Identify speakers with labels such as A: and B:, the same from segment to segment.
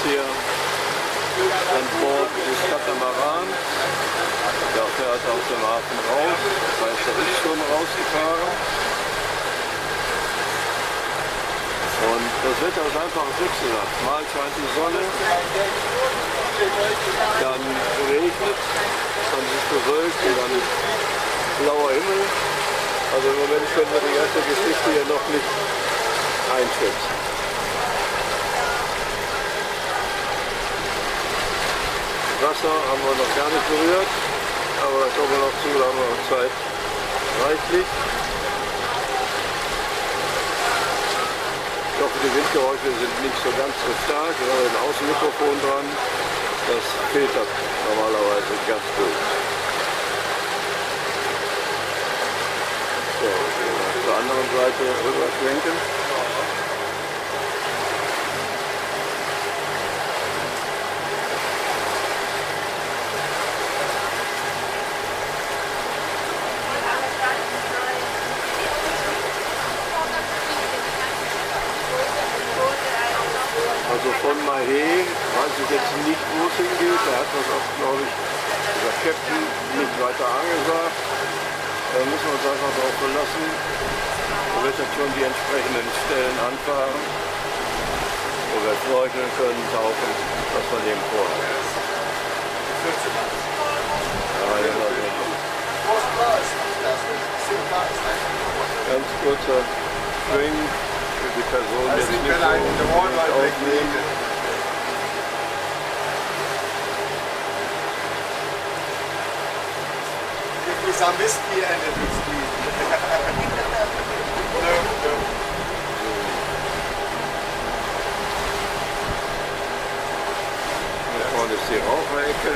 A: hier an Bord des Katamaran. Der fährt aus dem Hafen raus, das heißt, er ist schon rausgefahren. Und das Wetter ist einfach wechselhaft. Mal scheint die Sonne, dann regnet, dann ist es bewölkt und dann blauer Himmel. Also im Moment können wir die ganze Geschichte hier noch nicht einschätzen. Wasser haben wir noch gar nicht berührt, aber da kommen wir noch zu, da haben wir noch Zeit reichlich. Ich hoffe, die Windgeräusche sind nicht so ganz so stark, wir haben ein Außenmikrofon dran, das filtert normalerweise ganz gut. So, zur anderen Seite rüber schwenken. Also von Mahé weiß ich jetzt nicht, wo es hingeht. Da hat das auch, glaube ich, der Captain nicht weiter angesagt. Da müssen wir uns einfach darauf verlassen. Er wird jetzt schon die entsprechenden Stellen anfahren, wo wir schnorcheln können, tauchen, was wir dem vorhaben. Ganz kurzer Swing. Die Person jetzt nicht so aufnehmen.
B: If some whiskey and a whiskey. No.
A: Hier vorne ist die Raucherecke.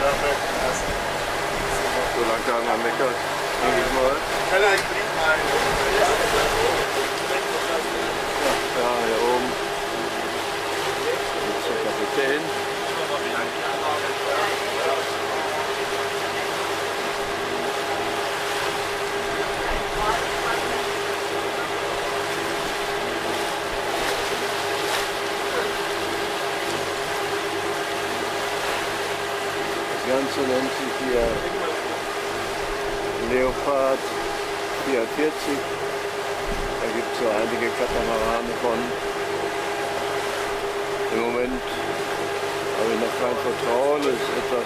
A: So lange keiner meckert, denke ich mal.
B: Can I clean my...
A: Ja, hier oben ist der Kapitän. Das Ganze nennt sich hier Leopard 44. Da gibt es so einige Katamarane von. Im Moment habe ich noch kein Vertrauen, es ist etwas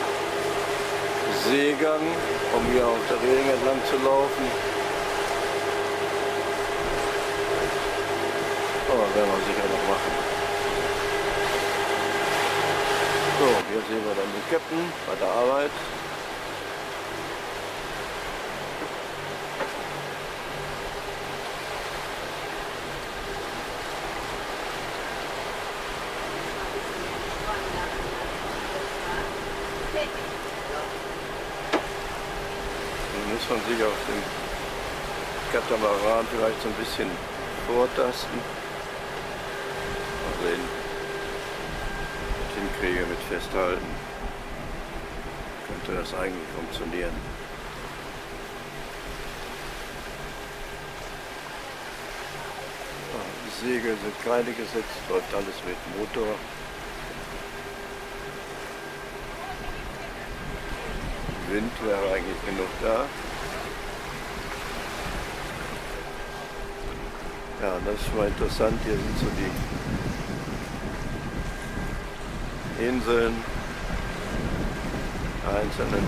A: Seegang, um hier auf der Reling entlang zu laufen. Aber werden wir sicher noch machen. So, hier sehen wir dann den Captain bei der Arbeit. Muss man sich auf dem Katamaran vielleicht so ein bisschen vortasten. Mal sehen, ob ich hinkriege mit Festhalten. Könnte das eigentlich funktionieren. Die Segel sind keine gesetzt, läuft alles mit Motor. Wind wäre eigentlich genug da. Ja, das ist schon mal interessant. Hier sind so die Inseln, einzelnen.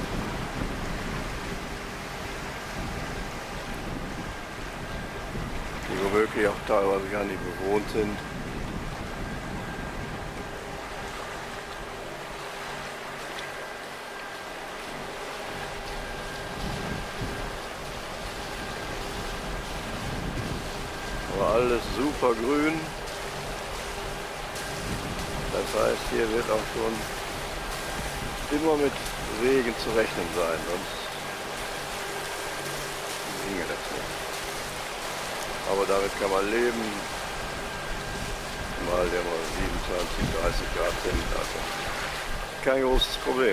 A: Die womöglich auch teilweise gar nicht bewohnt sind. Alles super grün. Das heißt, hier wird auch schon immer mit Regen zu rechnen sein, sonst ginge das nicht. Aber damit kann man leben, mal der mal 27, 30 Grad sind, also kein großes Problem.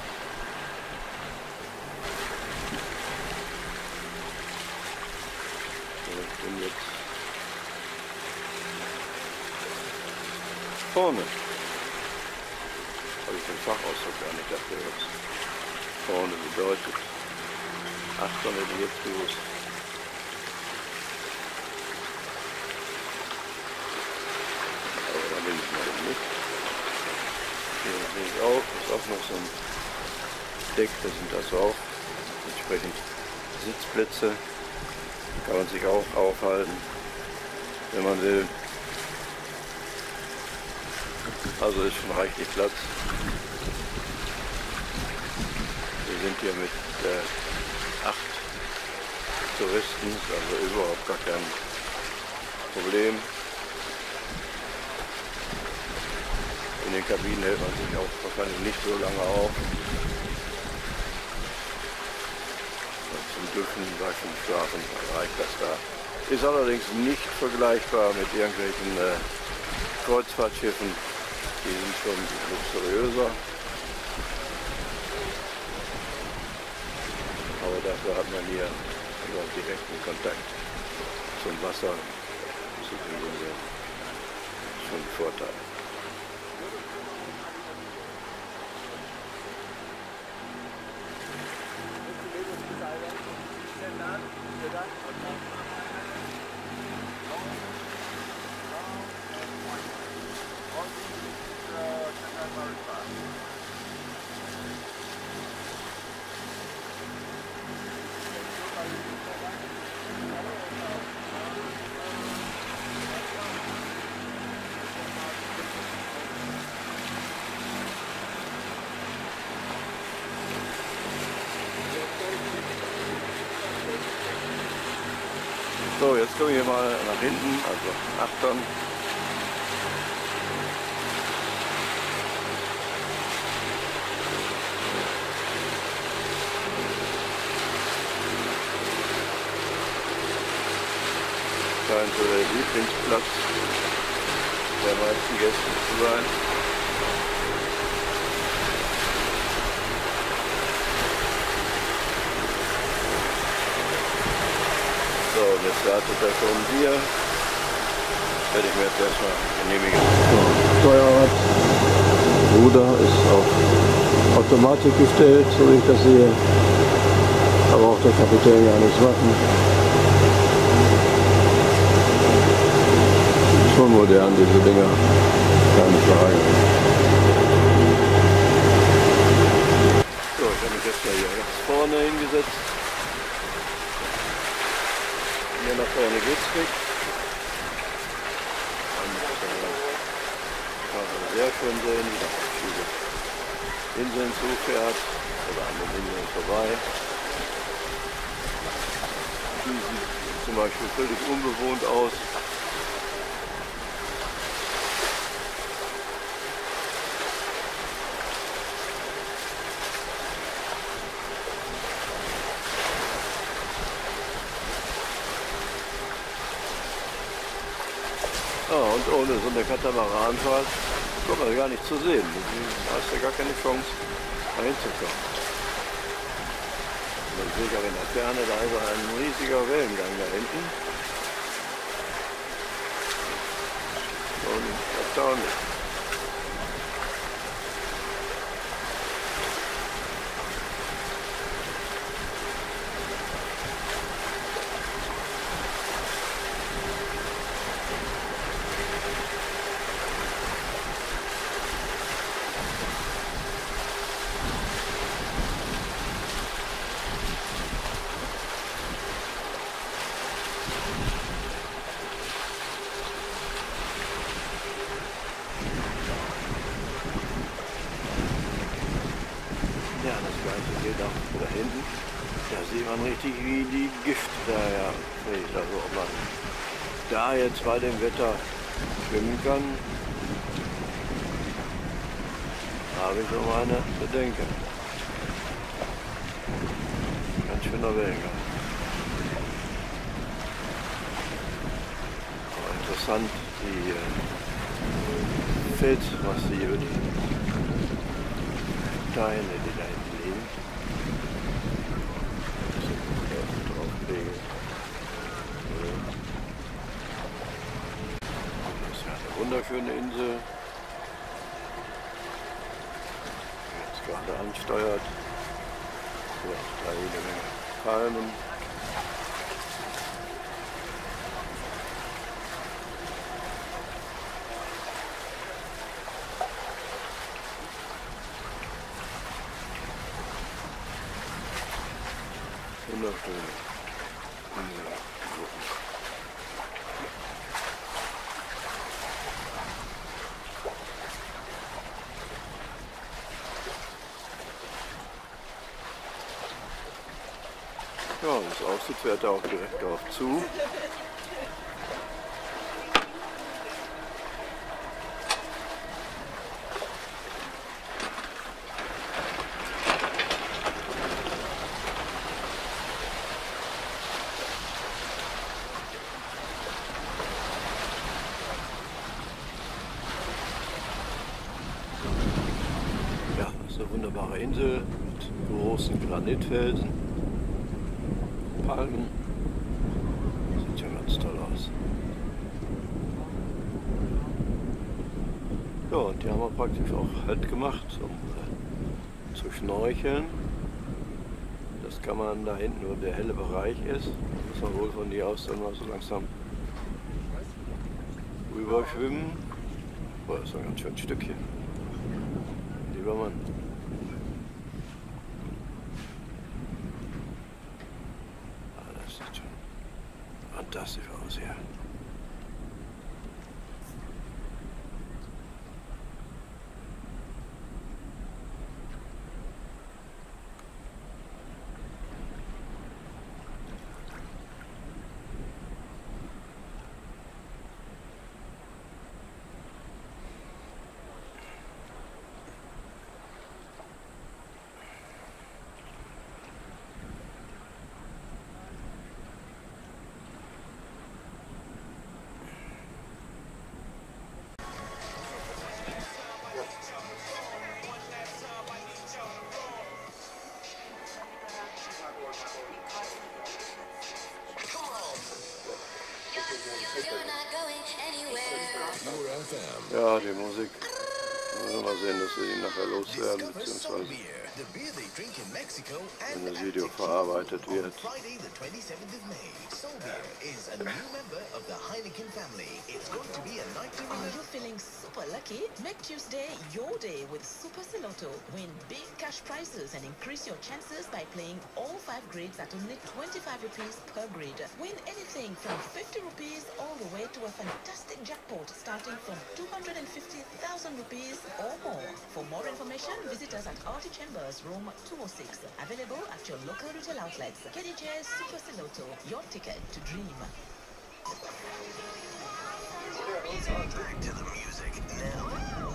A: So, ich bin jetzt vorne. den Fachausdruck gar nicht dafür, was vorne bedeutet. Achtern hätte ich jetzt gewusst. Aber da will ich mal nicht. Hier sehe ich auch, ist auch noch so ein Deck, da sind das auch entsprechend Sitzplätze. Kann man sich auch aufhalten, wenn man will. Also ist schon reichlich Platz. Wir sind hier mit 8 Touristen, also überhaupt gar kein Problem. In den Kabinen hält man sich auch wahrscheinlich nicht so lange auf. Zum Duschen, Waschen, Schlafen reicht das da. Ist allerdings nicht vergleichbar mit irgendwelchen Kreuzfahrtschiffen. Die sind schon luxuriöser. Aber dafür hat man hier direkten Kontakt zum Wasser. Das ist im Grunde schon ein Vorteil. So, jetzt kommen wir mal nach hinten, also Achtern. Scheint so der Lieblingsplatz der meisten Gäste zu sein. So, jetzt wartet da schon ein Bier. Werde ich mir jetzt erstmal genehmigen. So, Steuerrad, Ruder ist auf Automatik gestellt, so wie ich das sehe. Aber auch der Kapitän gar nichts machen. Schon modern, diese Dinger. Keine Frage. So, ich habe mich jetzt mal hier rechts vorne hingesetzt. Hier nach vorne geht's nicht. Kann man sehr schön sehen, wie das auf viele Inseln zufährt oder an den Inseln vorbei. Die sieht zum Beispiel völlig unbewohnt aus. Und ohne so eine Katamaranfahrt kommt man gar nicht zu sehen. Da hast du gar keine Chance, da hinzukommen. Und dann sehe ich auch in der Ferne, da ist ein riesiger Wellengang da hinten. Und erstaunlich. Ja, das Ganze geht auch da hinten. Da sieht man richtig, wie die Gift daher fliegt. Also ob man da jetzt bei dem Wetter schwimmen kann, habe ich so meine Bedenken. Ganz schöner Wellengang. Aber interessant, die Felsmasse hier, die Steine, die da hinten liegen. Drauflegen. Das ist ja eine wunderschöne Insel. ansteuert. So, da jede Menge Palmen. Wunderschön. Ja, wie es aussieht, fährt er auch direkt darauf zu. Ja, das ist eine wunderbare Insel mit großen Granitfelsen, Palmen. Sieht ja ganz toll aus. Ja, und die haben wir praktisch auch Halt gemacht, um zu schnorcheln. Das kann man da hinten, wo der helle Bereich ist, muss man wohl von hier aus dann mal so langsam rüberschwimmen. Boah, das ist ein ganz schönes Stückchen. Lieber Mann. Ah, das sieht schon fantastisch aus hier. Ja, die Musik. Mal sehen, dass wir die nachher loswerden, beziehungsweise wenn das Video verarbeitet wird.
C: Are you feeling super lucky? Make Tuesday your day with Super Seloto. Win big cash prizes and increase your chances by playing all 5 grids at only 25 rupees per grid. Win anything from 50 rupees all the way to a fantastic jackpot starting from 250,000 rupees or more. For more information, visit us at RT Chambers, room 206. Available at your local retail outlets. KDJ Super Seloto, your ticket to dream. Back to the music now.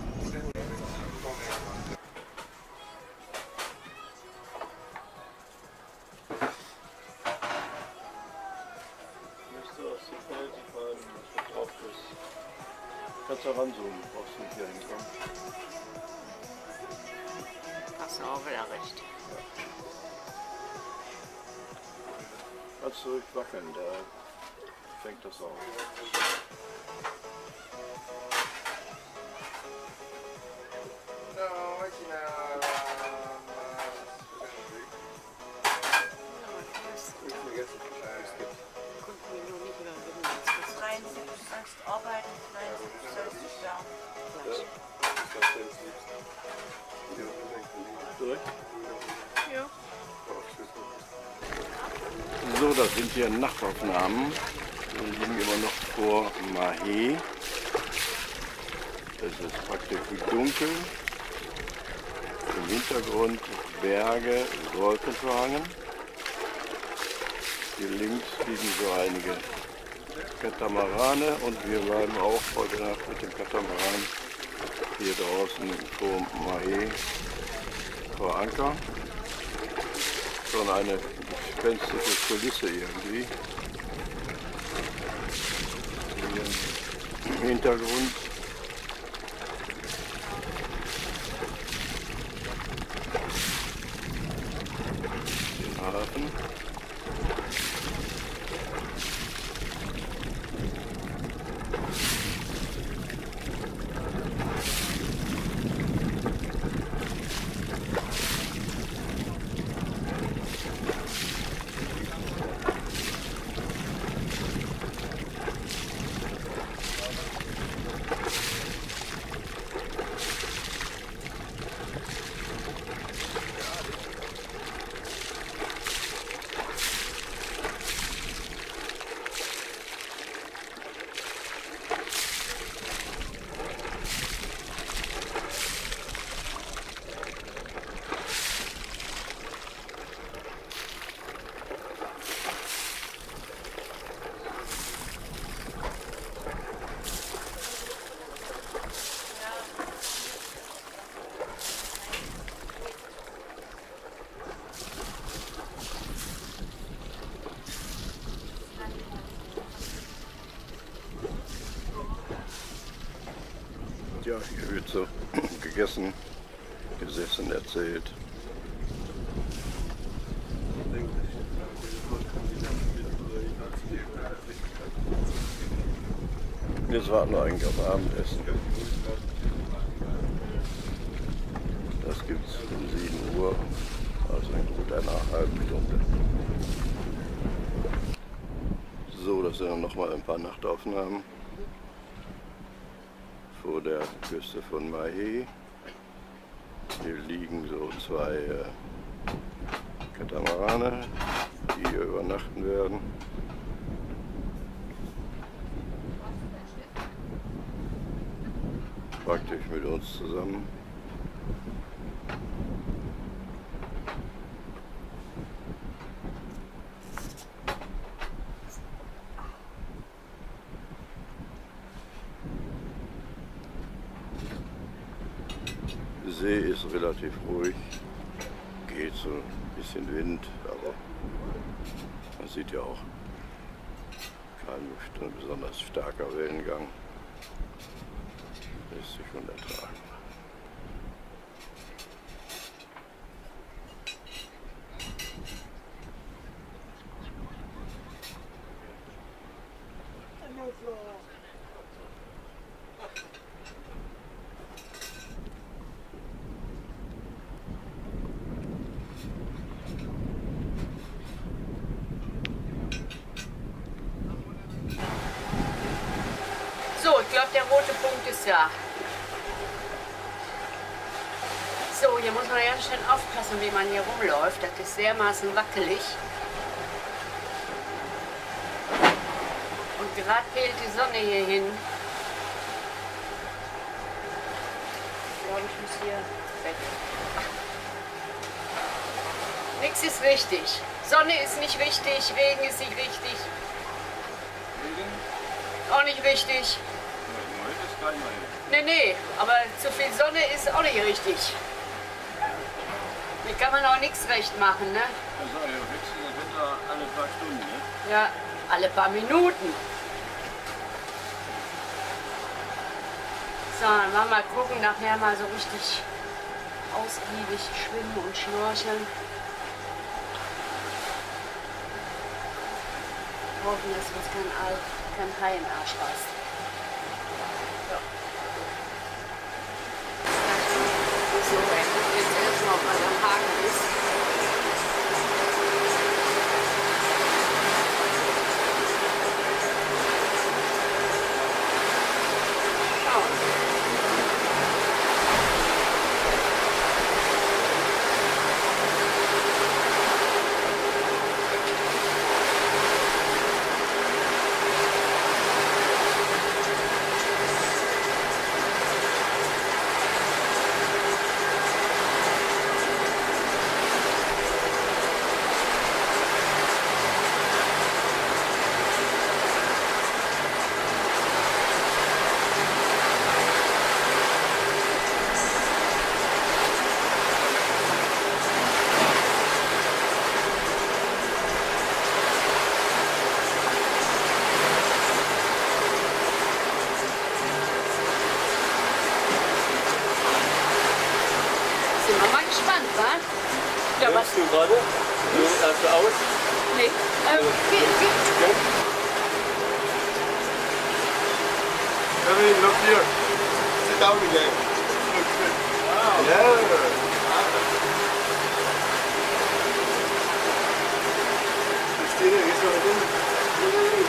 A: Kannst du ranzoomen, brauchst du nicht hier hinkommen.
D: Hast du auch wieder recht.
A: Kannst du ruhig wackeln, da fängt das auf.
D: Arbeiten, nein, sollst du da.
A: Durch?
D: Ja.
A: So, das sind hier Nachtaufnahmen. Wir liegen immer noch vor Mahé. Es ist praktisch dunkel. Im Hintergrund Berge, Wolkenverhangen. Hier links liegen so einige Katamarane und wir bleiben auch heute Nacht mit dem Katamaran hier draußen vor Mahé vor Anker. Schon eine gespenstische Kulisse irgendwie. Hier im Hintergrund den Hafen. Ja, hier wird so gegessen, gesessen, erzählt. Jetzt warten wir eigentlich auf Abendessen. Das gibt es um 7 Uhr, also in gut einer halben Stunde. So, das sind dann nochmal ein paar Nachtaufnahmen vor der Küste von Mahé. Hier liegen so 2 Katamarane, die hier übernachten werden. Praktisch mit uns zusammen. See ist relativ ruhig, geht so ein bisschen Wind, aber man sieht ja auch kein besonders starker Wellengang. Lässt sich schon ertragen.
D: So, ich glaube, der rote Punkt ist da. So, hier muss man ja ganz schön aufpassen, wie man hier rumläuft. Das ist dermaßen wackelig. Und gerade fehlt die Sonne hier hin. Ich glaube, ich muss hier weg. Nichts ist richtig. Sonne ist nicht richtig, Regen ist nicht richtig. Auch nicht richtig. Nee, aber zu viel Sonne ist auch nicht richtig. Hier kann man auch nichts recht machen, ne?
A: Also, ja, wechseln das Wetter alle paar Stunden, ne?
D: Ja, alle paar Minuten. So, dann wollen wir mal gucken, nachher mal so richtig ausgiebig schwimmen und schnorcheln. Hoffen, dass uns kein Hai in den Arsch reißt. Ja. So, er guckt jetzt erstmal, ob man am Haken ist. Sind wir mal gespannt, wa? Ja, was?
B: Du gerade? Hast du aus?
D: Nee. Geht.
B: Emily, look here. Sit down again. Wow. Yeah. Christine, gehst du mal hin?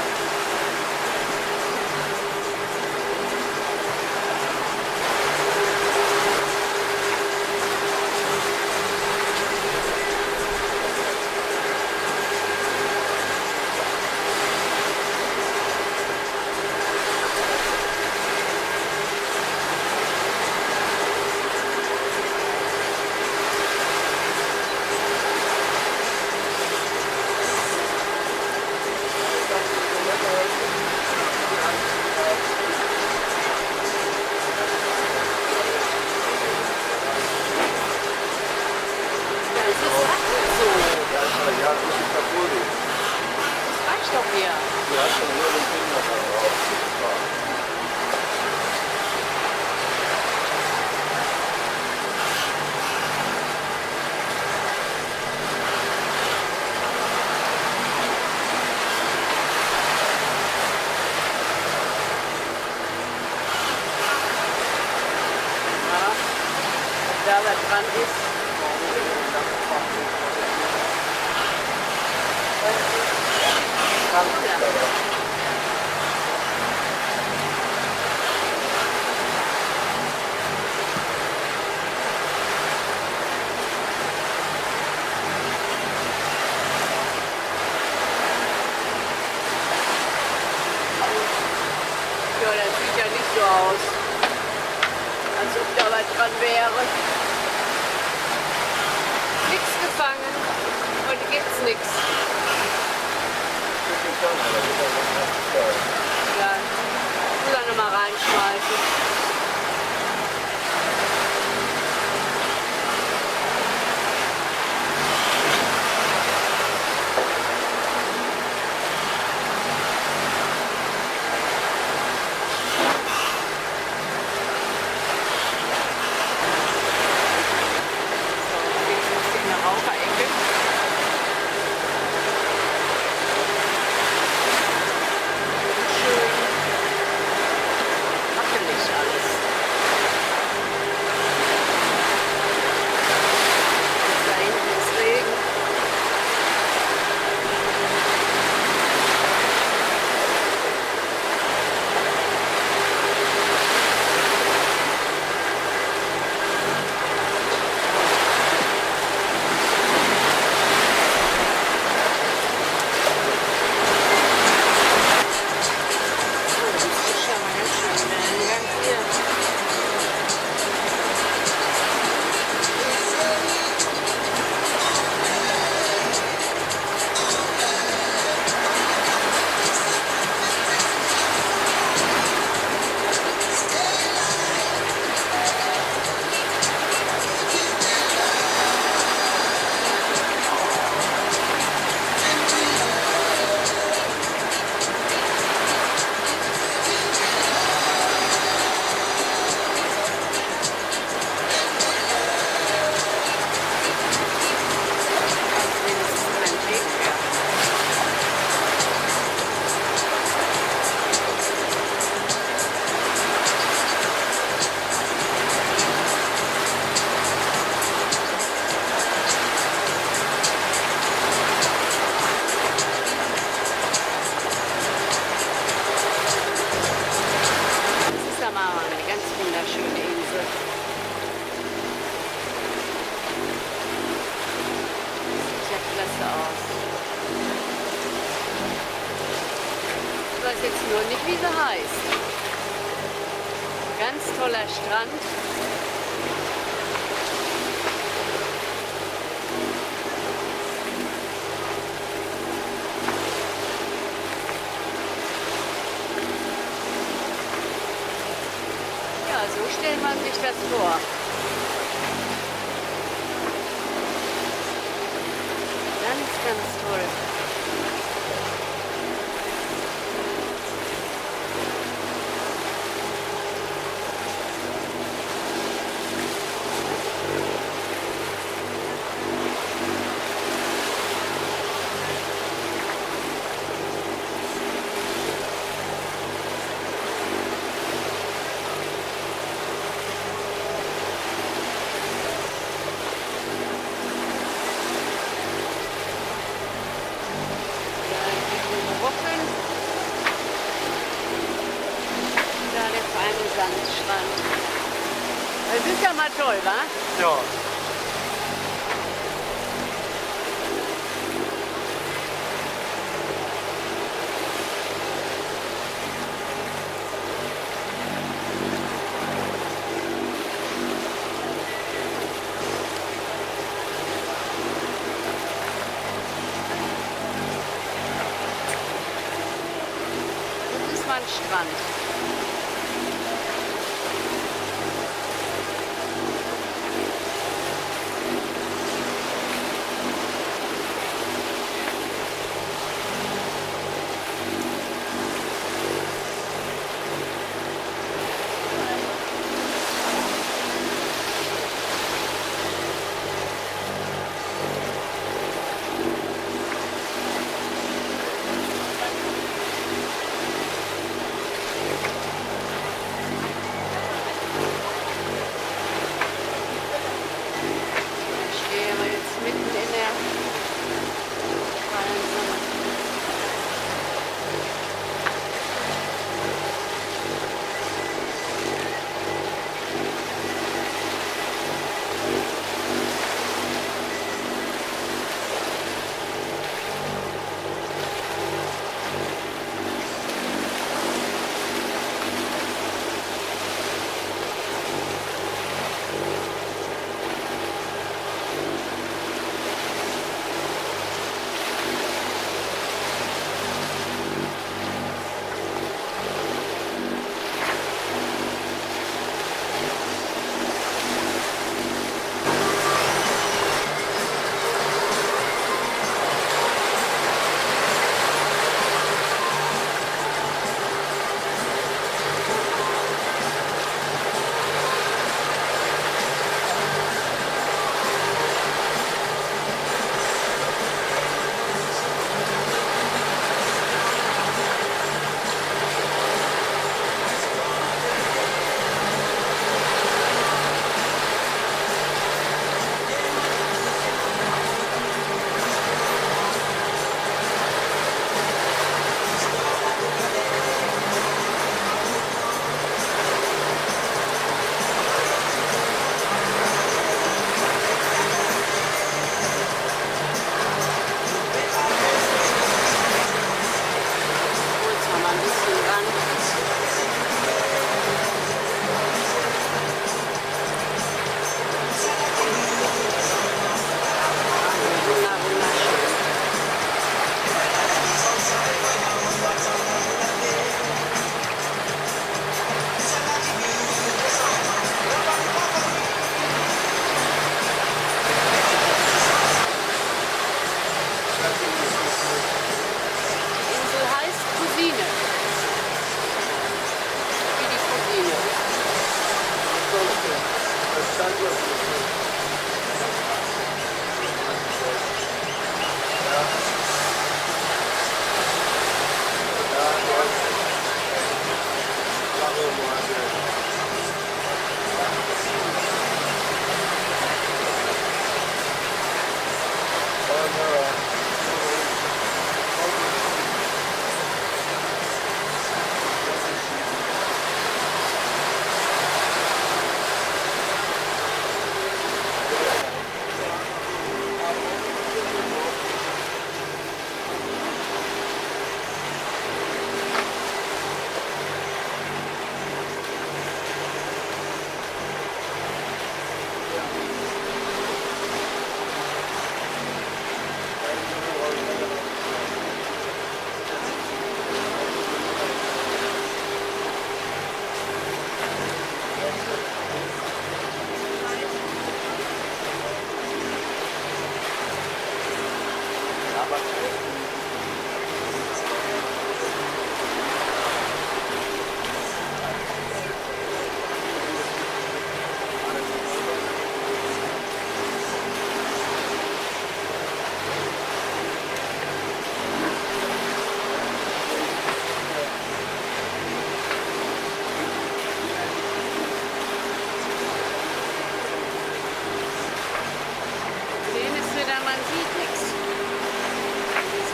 D: hier.
A: Du hast schon nur den Finger drauf.
D: Strand ist. Ja. Ja, das sieht ja nicht so aus, als ob da was dran wäre. Nichts gefangen, heute gibt's nichts. Ja, ich muss da nochmal reinschmeißen. Ich weiß jetzt nur nicht, wie sie heißt. Ganz toller Strand. Ja, so stellt man sich das vor. Ganz, ganz toll. Sandstrand. Das ist ja mal toll, wa?
B: Ja.
D: Das ist mal ein Strand.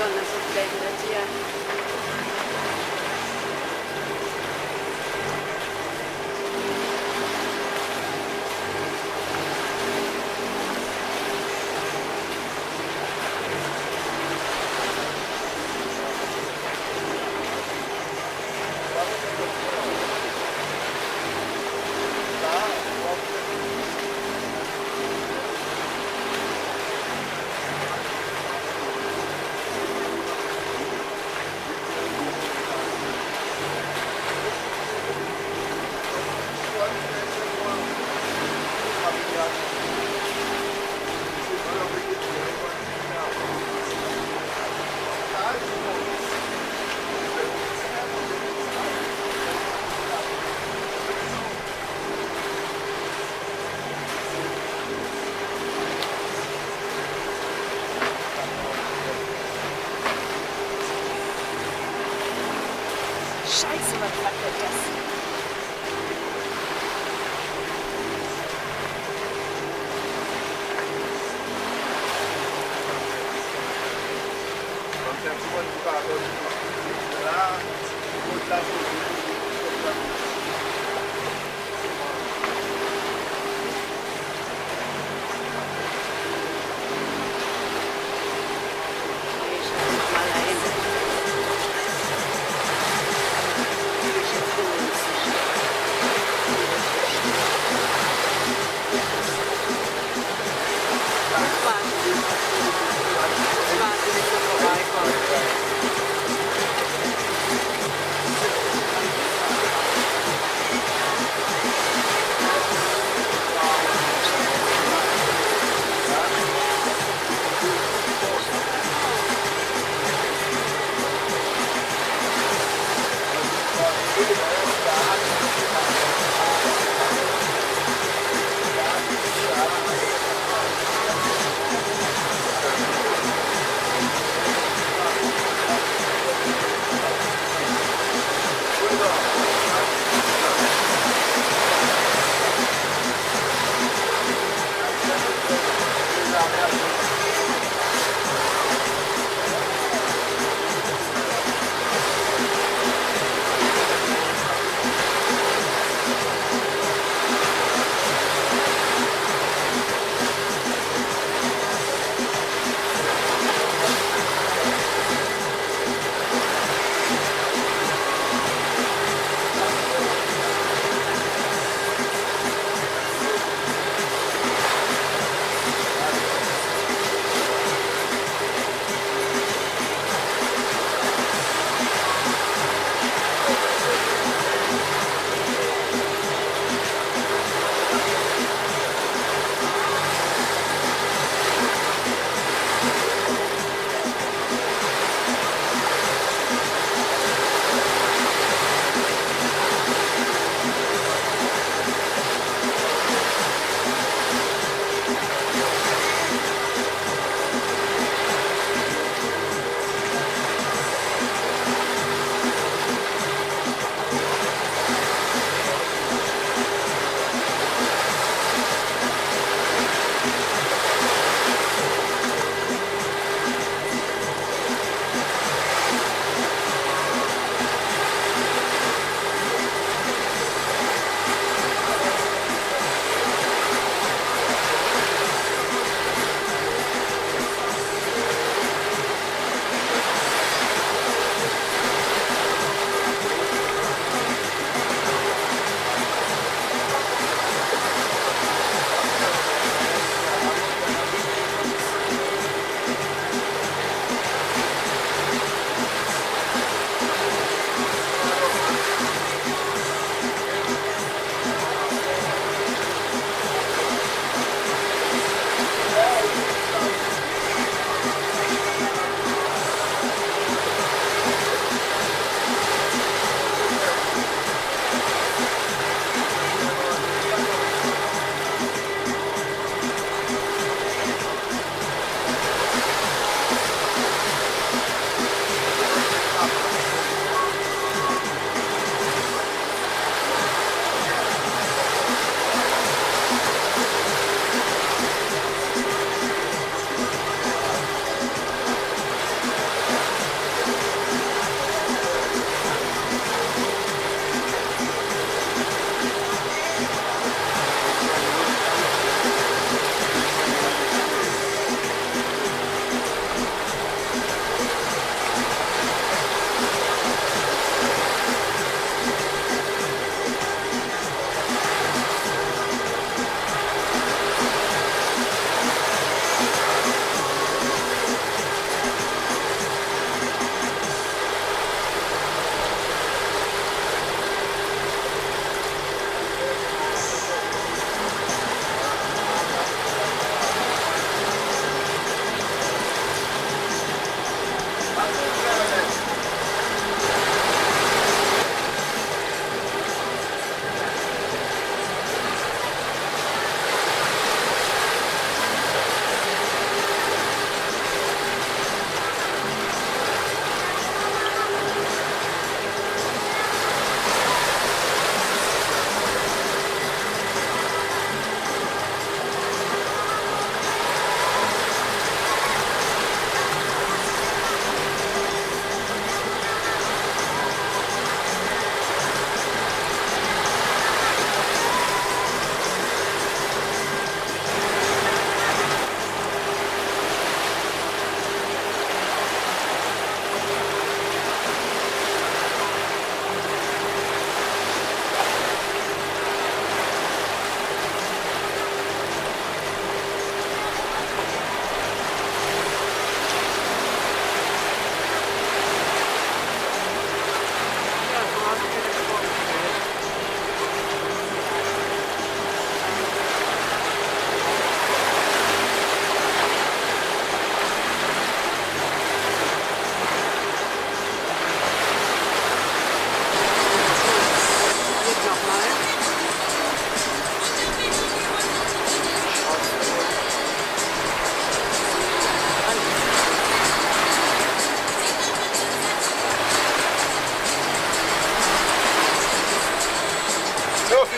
D: Sonne so blendet hier. Scheiße, was wackelt das?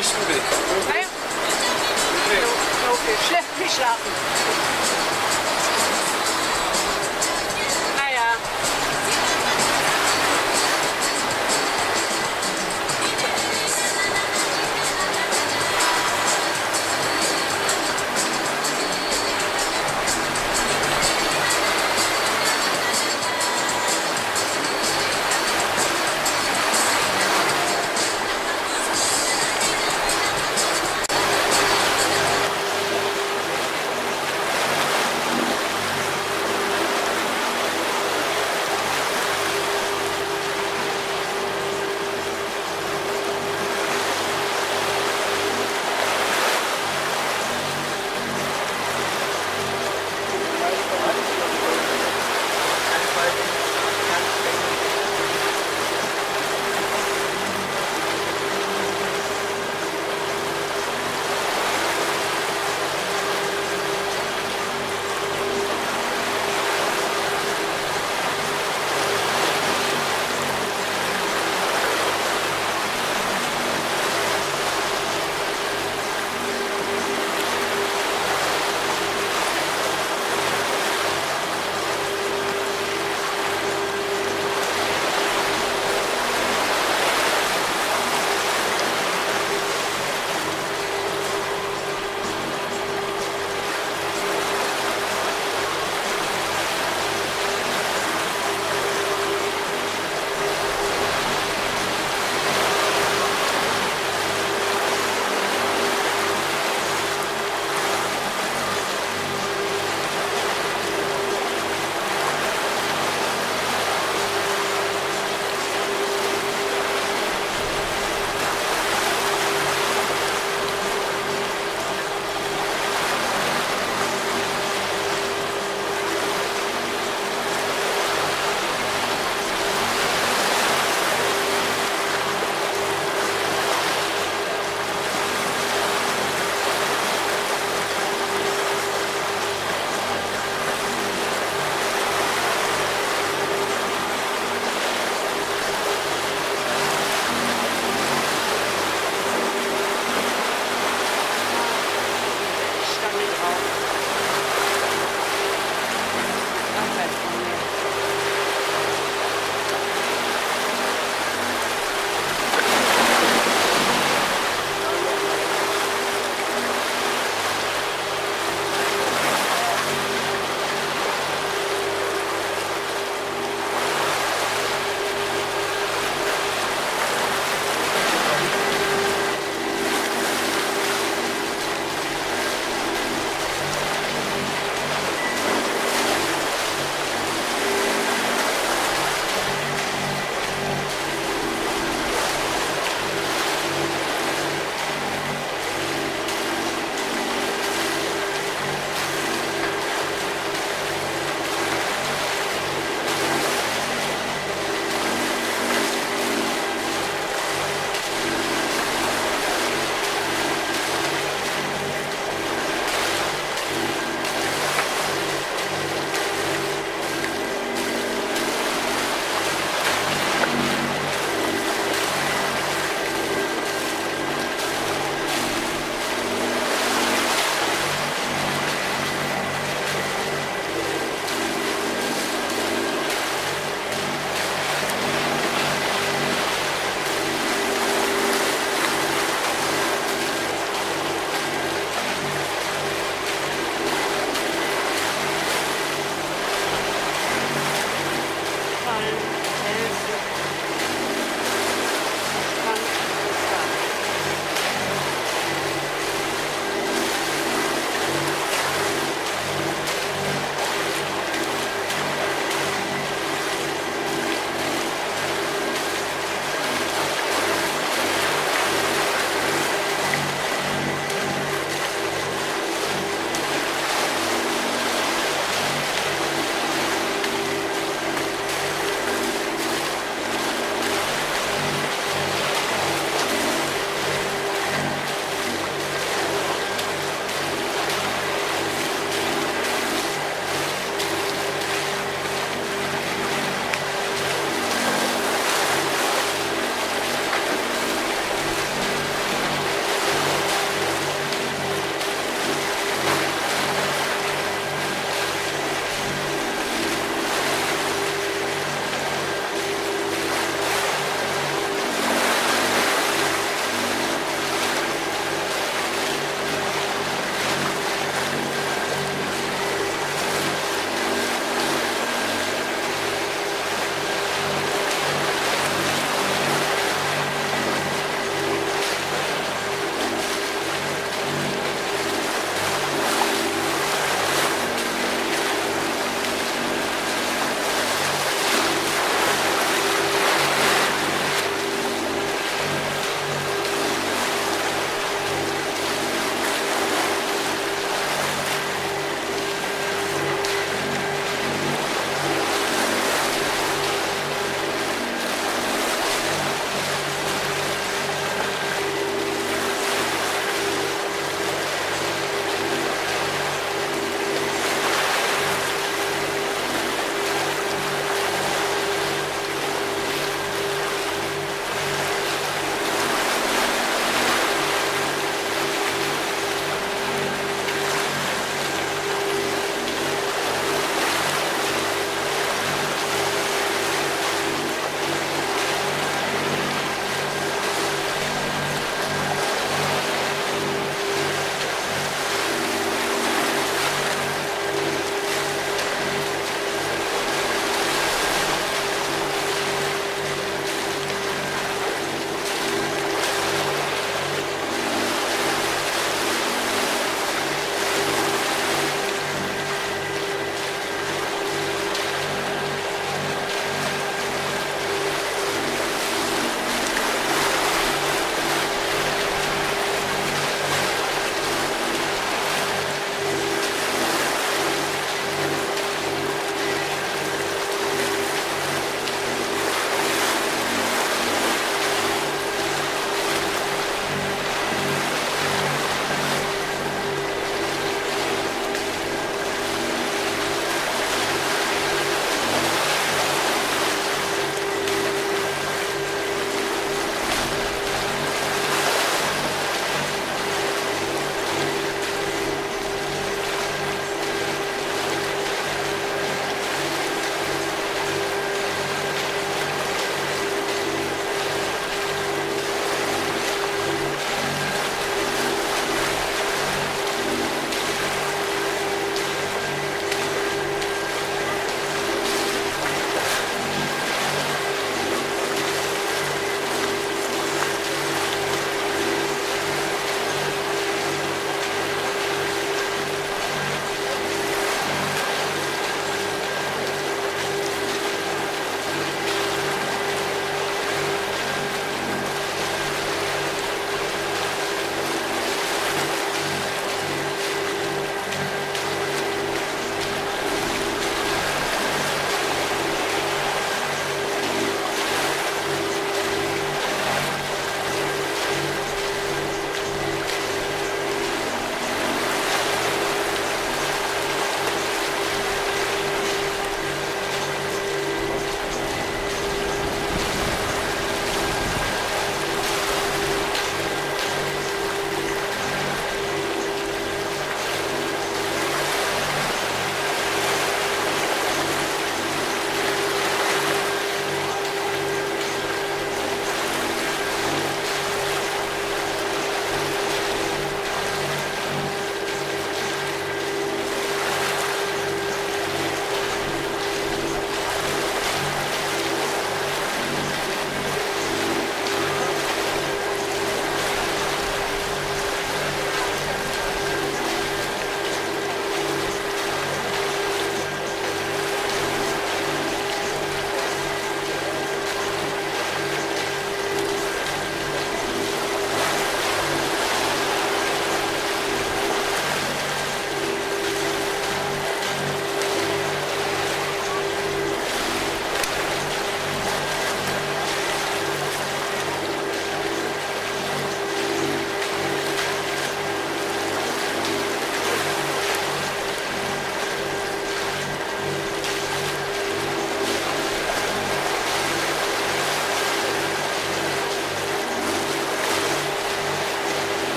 B: nicht müde.
D: Naja. So schlecht geschlafen. Naja.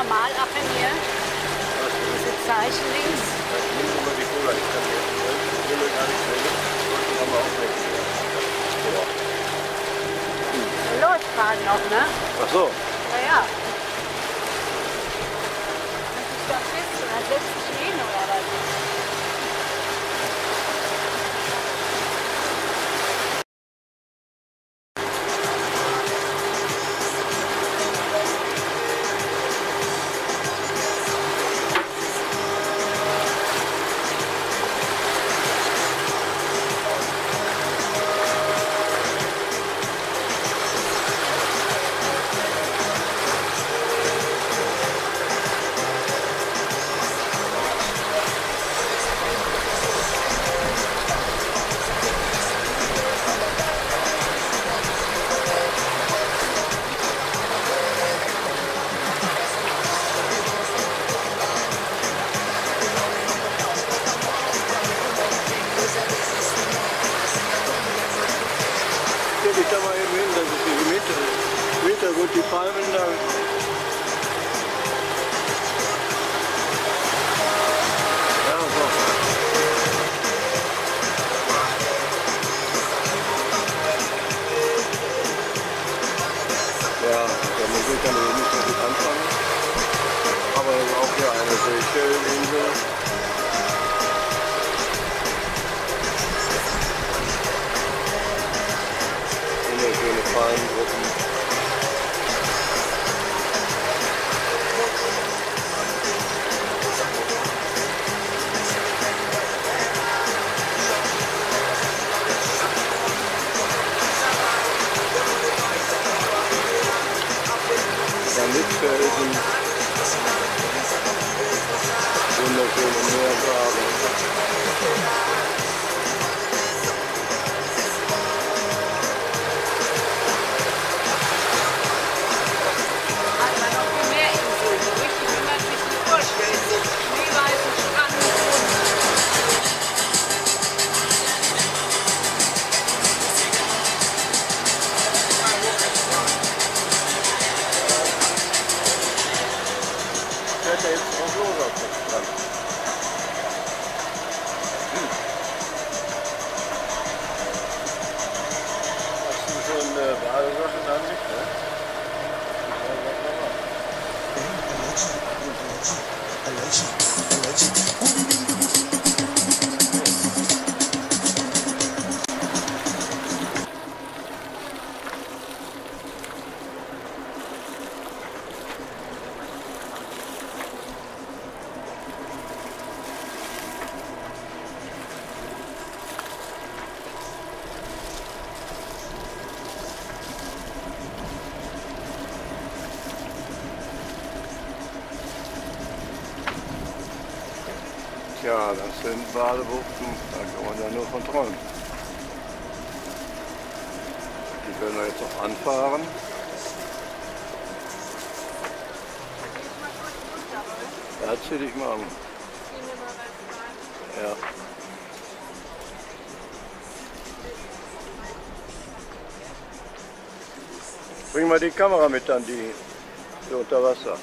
D: normal affinieren? Diese Zeichen links.
A: Das nimmt immer die Cola. Ich kann die Brille gar nicht sehen. Die haben wir auch weg. So.
D: Läuft gerade noch, ne?
A: Ach so.
D: Ja. Das ist doch fest, oder setzt sich hin, oder was?
A: Stell dich da mal eben hin, dass ich im Hintergrund die Palmen da. Ja, so. Ja, der Musik kann ich nicht so gut anfangen. Aber es ist auch hier eine Seychelleninsel. Wunderschöne Palmengruppen. Granitfelsen, wunderschöne Meergraben. Fährt er jetzt drauf los auf den Strand. Hast du schon Badesachen an dich, ne? Ja, das sind Badebuchten, da kann man ja nur von träumen. Die werden wir jetzt noch anfahren. Ja, zieh dich mal an. Ja. Bring mal die Kamera mit an die unter Wasser.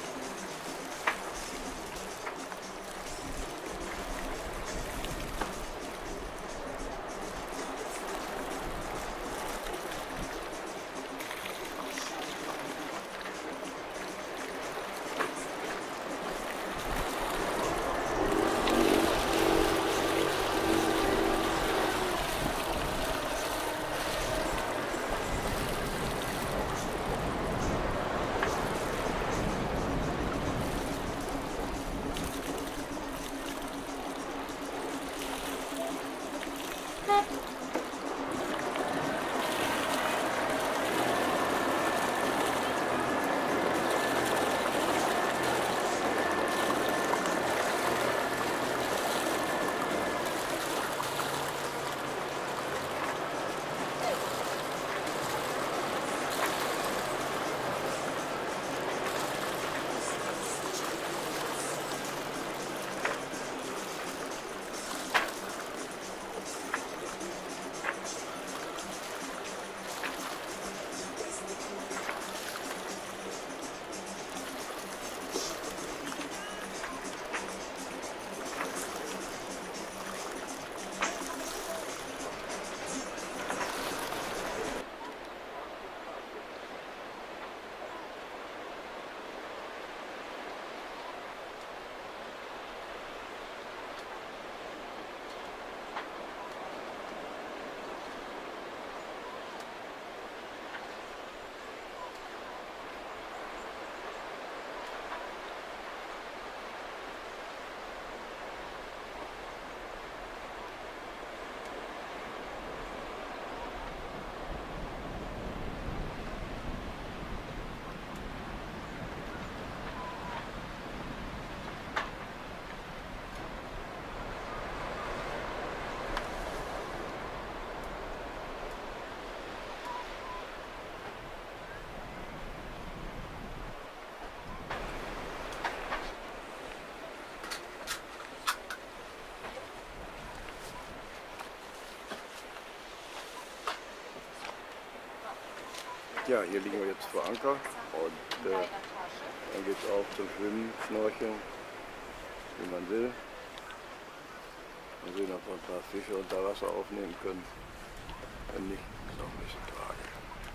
A: Ja, hier liegen wir jetzt vor Anker und dann geht es auch zum Schwimmen, Schnorcheln, wie man will. Mal sehen, ob wir ein paar Fische unter Wasser aufnehmen können. Wenn nicht, ist auch ein bisschen tragisch.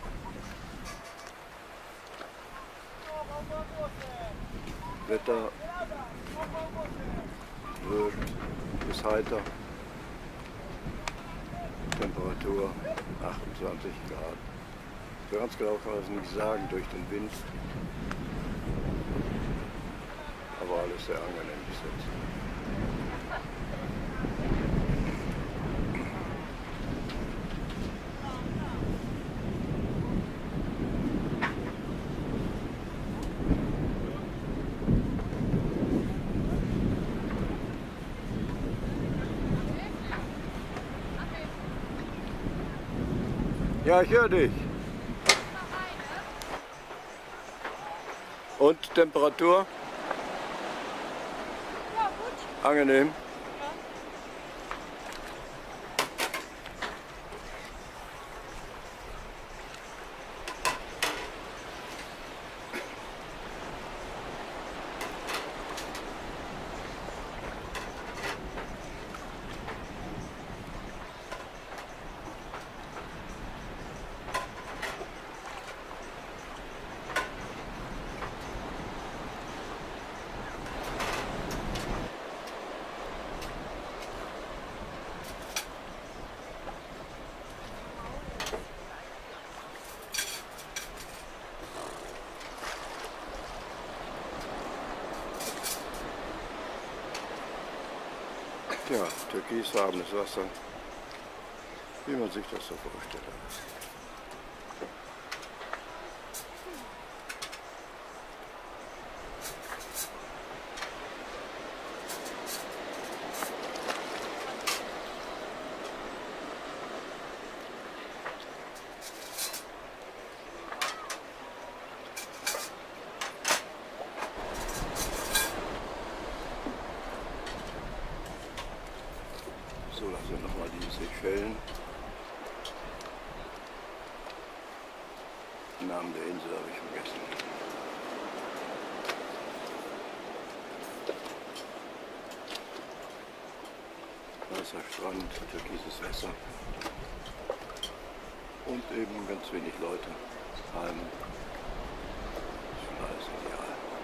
A: Wetter ist heiter. Temperatur 28 Grad. So ganz genau kann man es nicht sagen durch den Wind. Aber alles sehr angenehm bis jetzt. Ja, ich höre dich. Und Temperatur?
D: Ja, gut.
A: Angenehm. Ja, türkisfarbenes Wasser, wie man sich das so vorstellt. So, das sind nochmal die Seychellen. Den Namen der Insel habe ich vergessen. Weißer Strand, türkises Wasser und eben ganz wenig Leute. Palmen. Das ist schon alles ideal.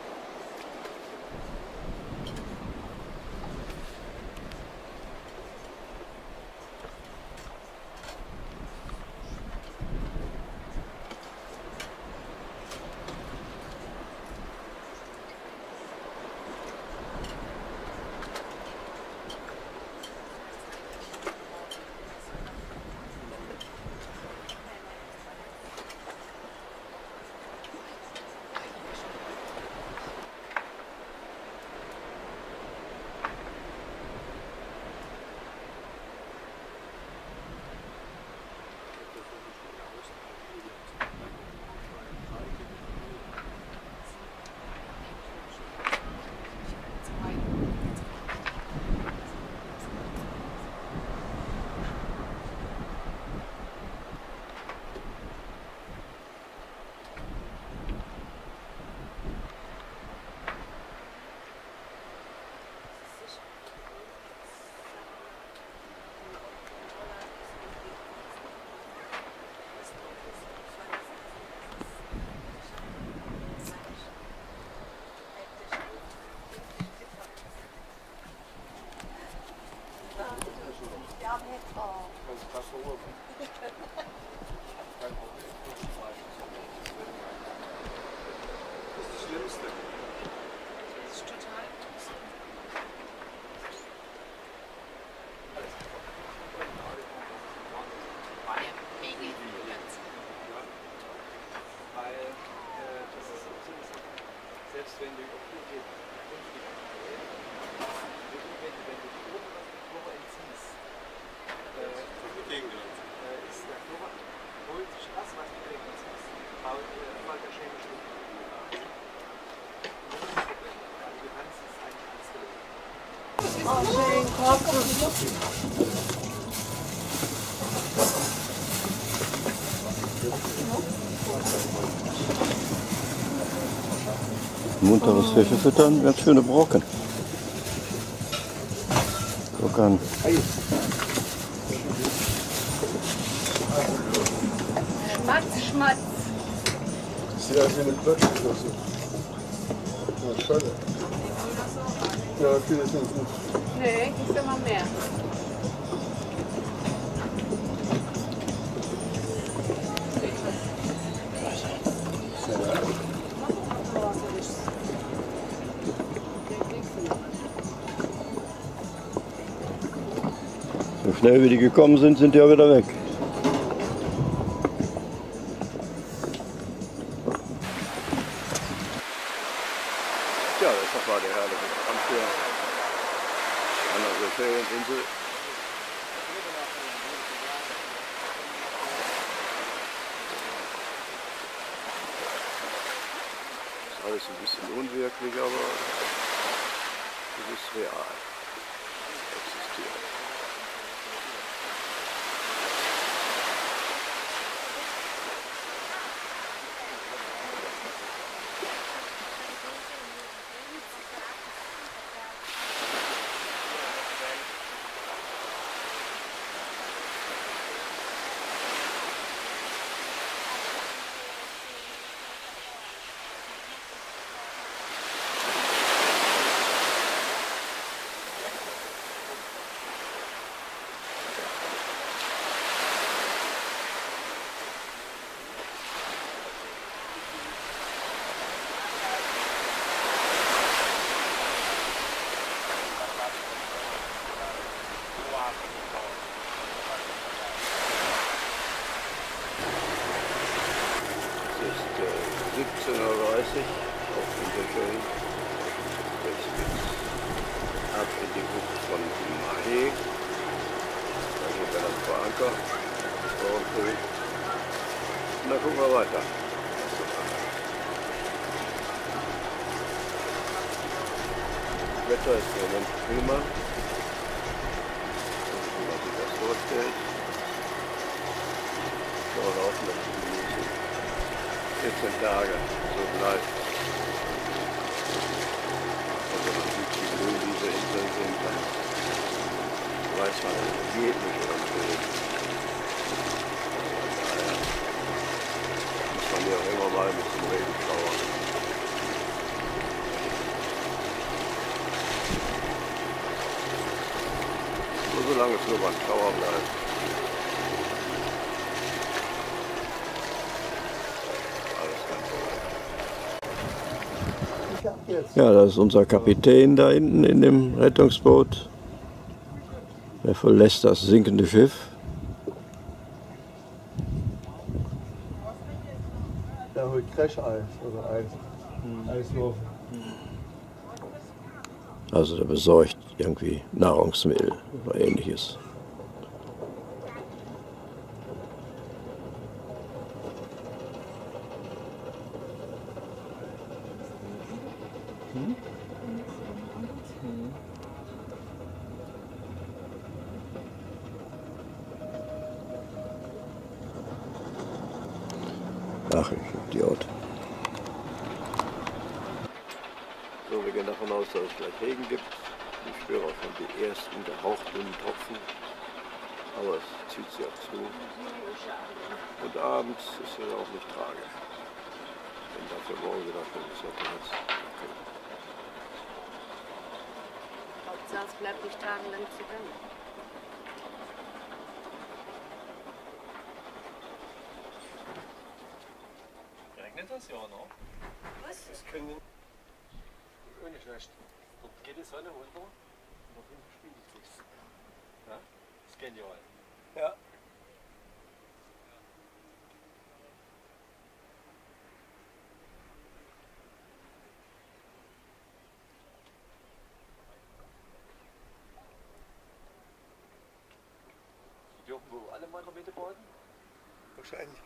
B: Selbst wenn du auf die Chlor entziehst, ist der Chlor holt sich das, was du entziehst, baut der chemische also du kannst es eigentlich alles gelösen.
A: munteres Fische füttern, ganz schöne Brocken. Guck an.
D: Schmatz, Schmatz.
E: Sieht aus wie eine Plötze oder so. Ja, schade. Ja, okay, das ist gut.
D: Nee, gibt's immer mehr.
A: So schnell wie die gekommen sind, sind die auch wieder weg. Ja, das war der herrliche Strand hier an der Ferieninsel. Ist alles ein bisschen unwirklich, aber es ist real. Existiert. Es ist 17:30 Uhr auf Winterfeld. Jetzt geht's ab in die Bucht von Mahé. Da geht dann das Anker. Und dann gucken wir weiter. Das Wetter ist im Moment prima. Wie man sich das vorstellt. So laufen das genießen. 14 Tage, so bleibt. Und wenn man sieht, wie grün diese Inseln sind, dann weiß man, es geht nicht irgendwie. Daher muss man hier auch immer mal mit dem Regenschauer. Nur solange es nur beim Schauer bleibt. Ja, das ist unser Kapitän da hinten in dem Rettungsboot. Er verlässt das sinkende Schiff.
E: Der holt Crash-Eis oder Eiswürfel.
A: Also der besorgt irgendwie Nahrungsmittel oder ähnliches. Ach, ich Idiot. So, wir gehen davon aus, dass es gleich Regen gibt. Ich spüre auch schon die ersten gehauchdünnen Tropfen. Aber es zieht sich auch zu. Und abends ist es auch nicht tragisch. Wenn dafür morgen wieder schönes Wetter ist. Okay.
D: Hauptsache es bleibt nicht tagelang zu Gang.
B: Regnet das ja noch?
D: Was?
B: Das können wir nicht schlecht. Dort geht die Sonne runter und nach hinten spiegelt sich's. Ja? Das ist genial. Ja. Dürfen wir alle mal in der Mitte baden?
E: Wahrscheinlich.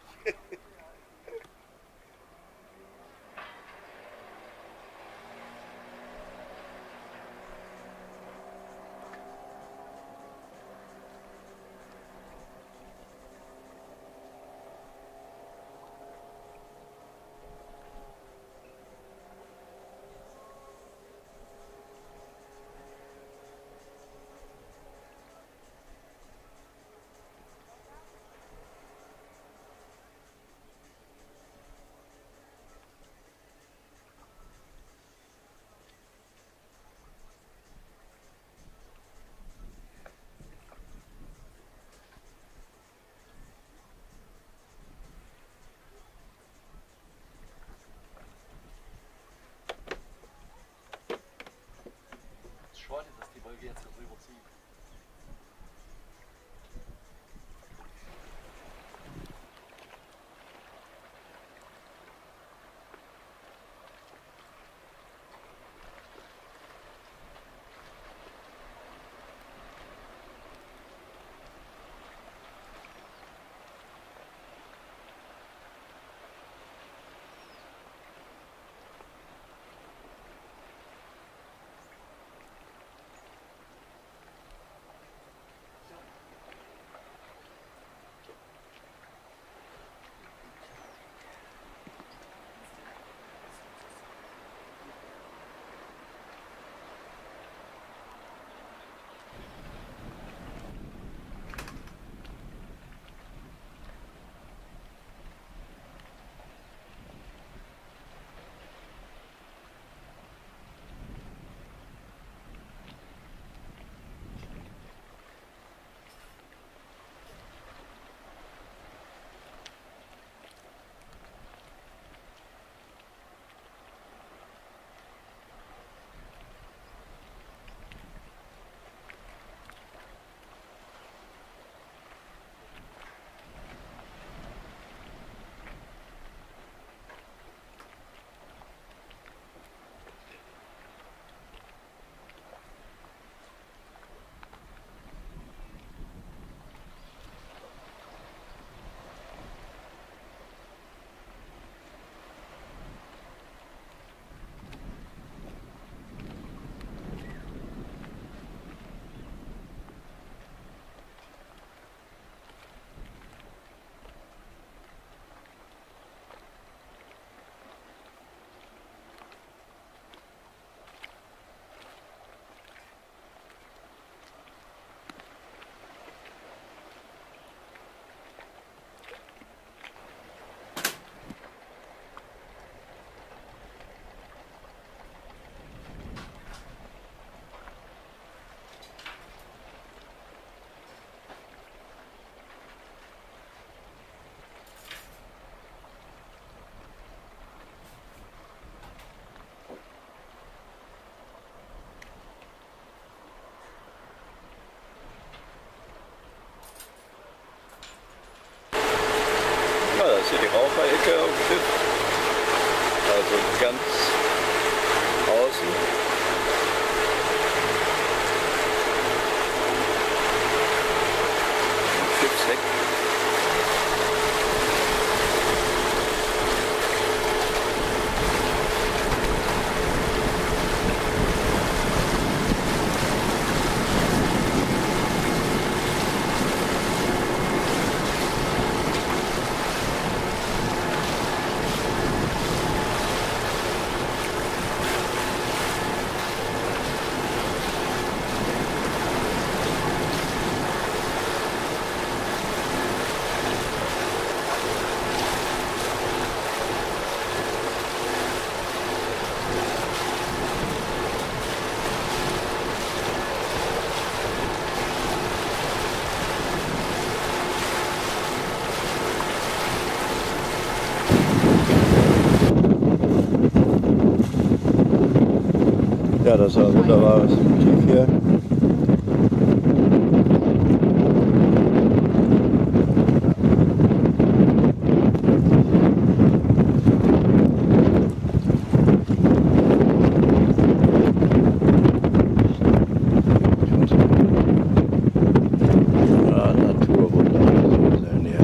A: hier die Raucherecke auf dem Schiff. Also ganz außen. Schiffsheck. Ja, das war ein wunderbares Motiv hier. Ja, Naturwunder, sehr näher.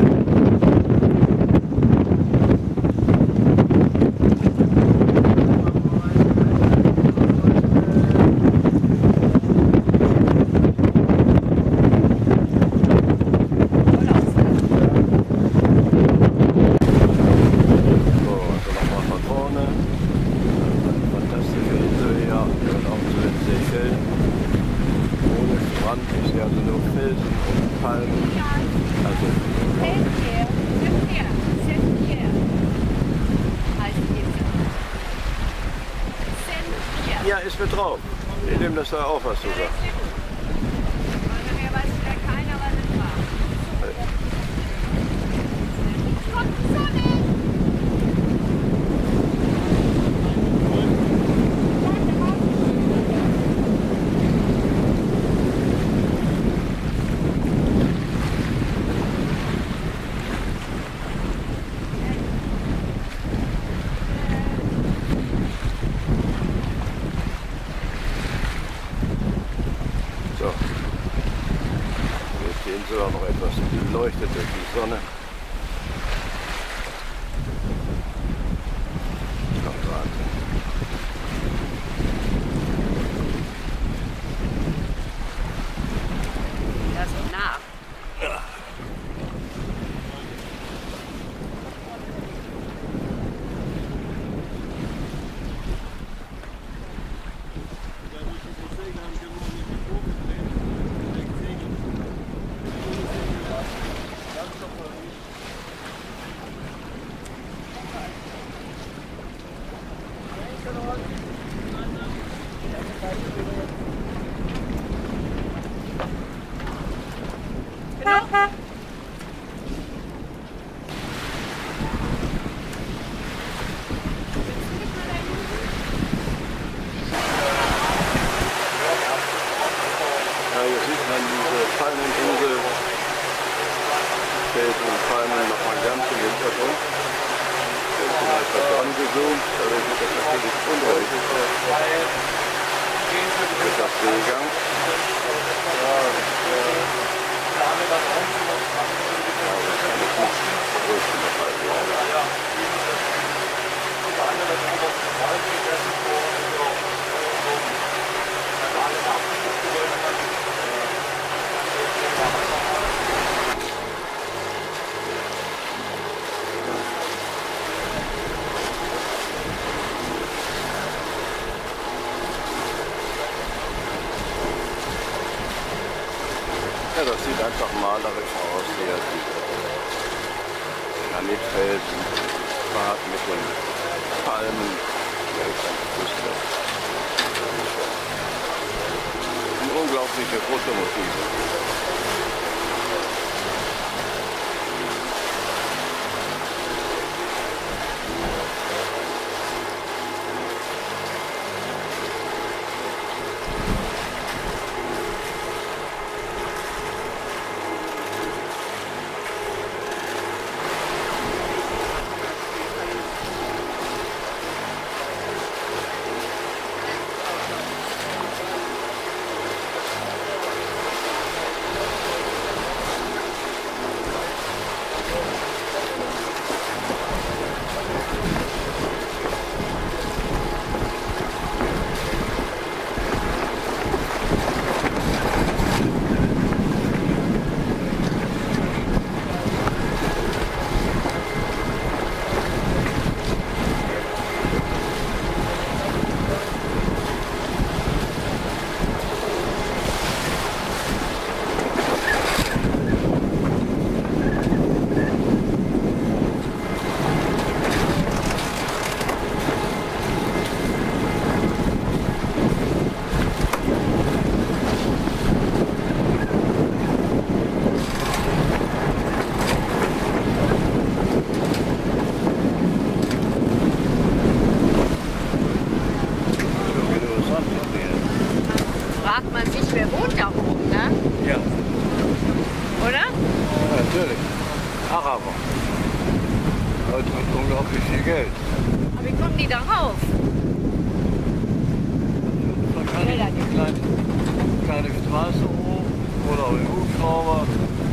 A: Ja, ist mit drauf. Ich nehme das da auf, was du sagst.
D: Nachher weiß wieder keiner, was es war. Kommt die Sonne!
A: So. Jetzt die Insel auch noch etwas beleuchtet durch die Sonne. Ach, Wahnsinn.
D: Das ist nah.
A: Ja, hier sieht man diese Palmeninsel, Feld und Palmen nochmal ganz im Hintergrund. Jetzt sind etwas angezoomt, dadurch wird das natürlich unruhig. Mit das Seegang. Ja, das sieht einfach malerisch aus, hier diese Granitfelsen, Pfad mit den Palmen, direkt an der Küste. Ein unglaubliche Fotomotive. Natürlich. Araber. Leute mit unglaublich viel Geld.
D: Aber wie kommen die darauf?
A: Wahrscheinlich eine kleine Straße hoch oder ein Hubschrauber.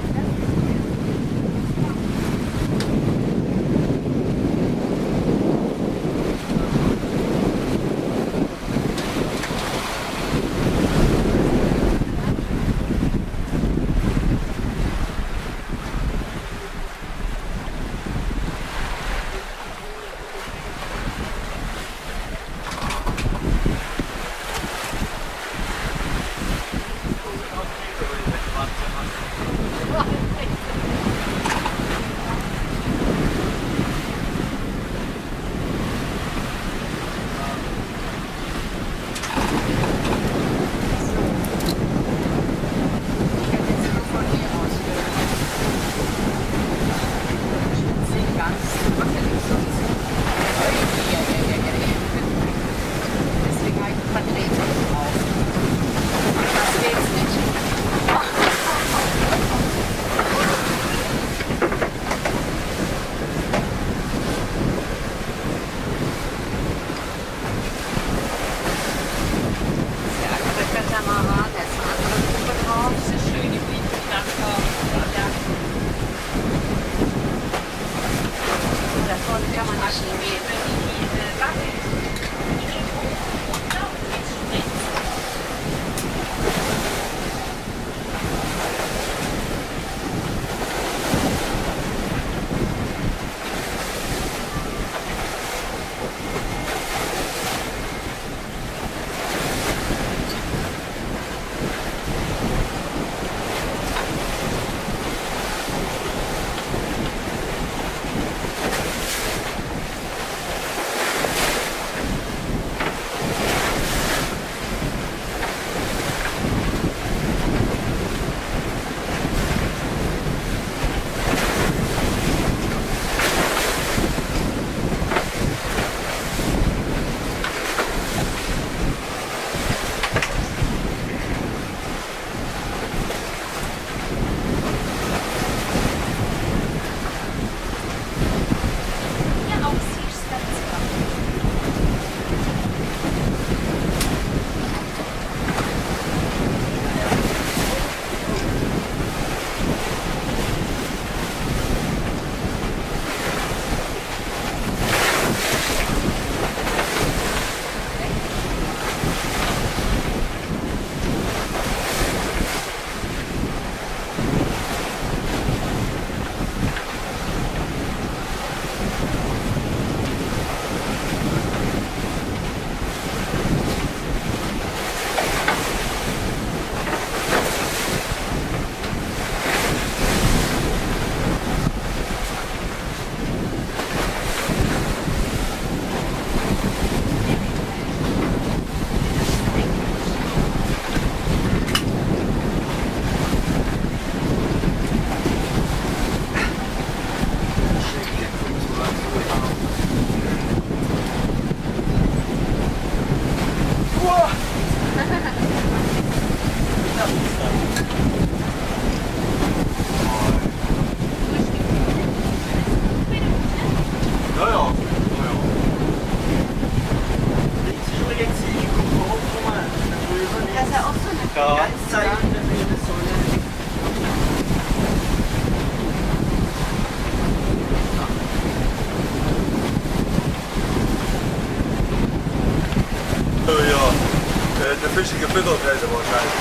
E: Der Fische gefüttert werden wahrscheinlich.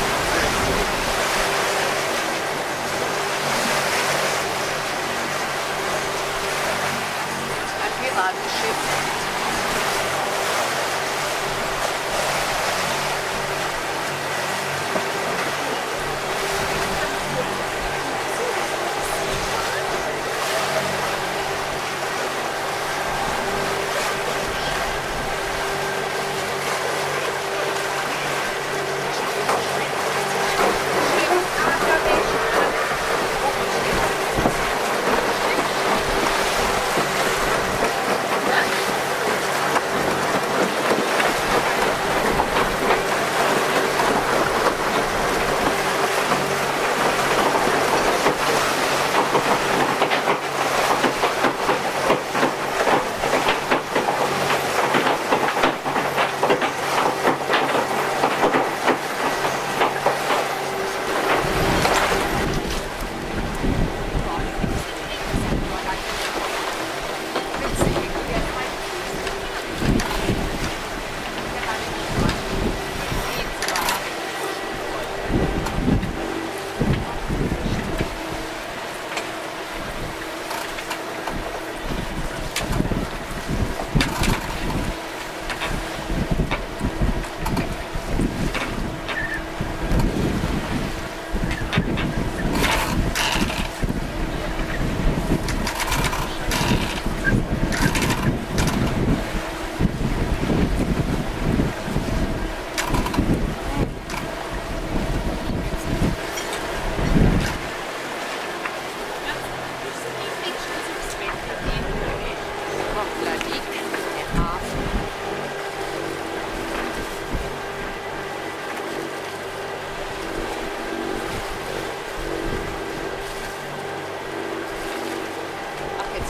D: Ein Piratenschiff.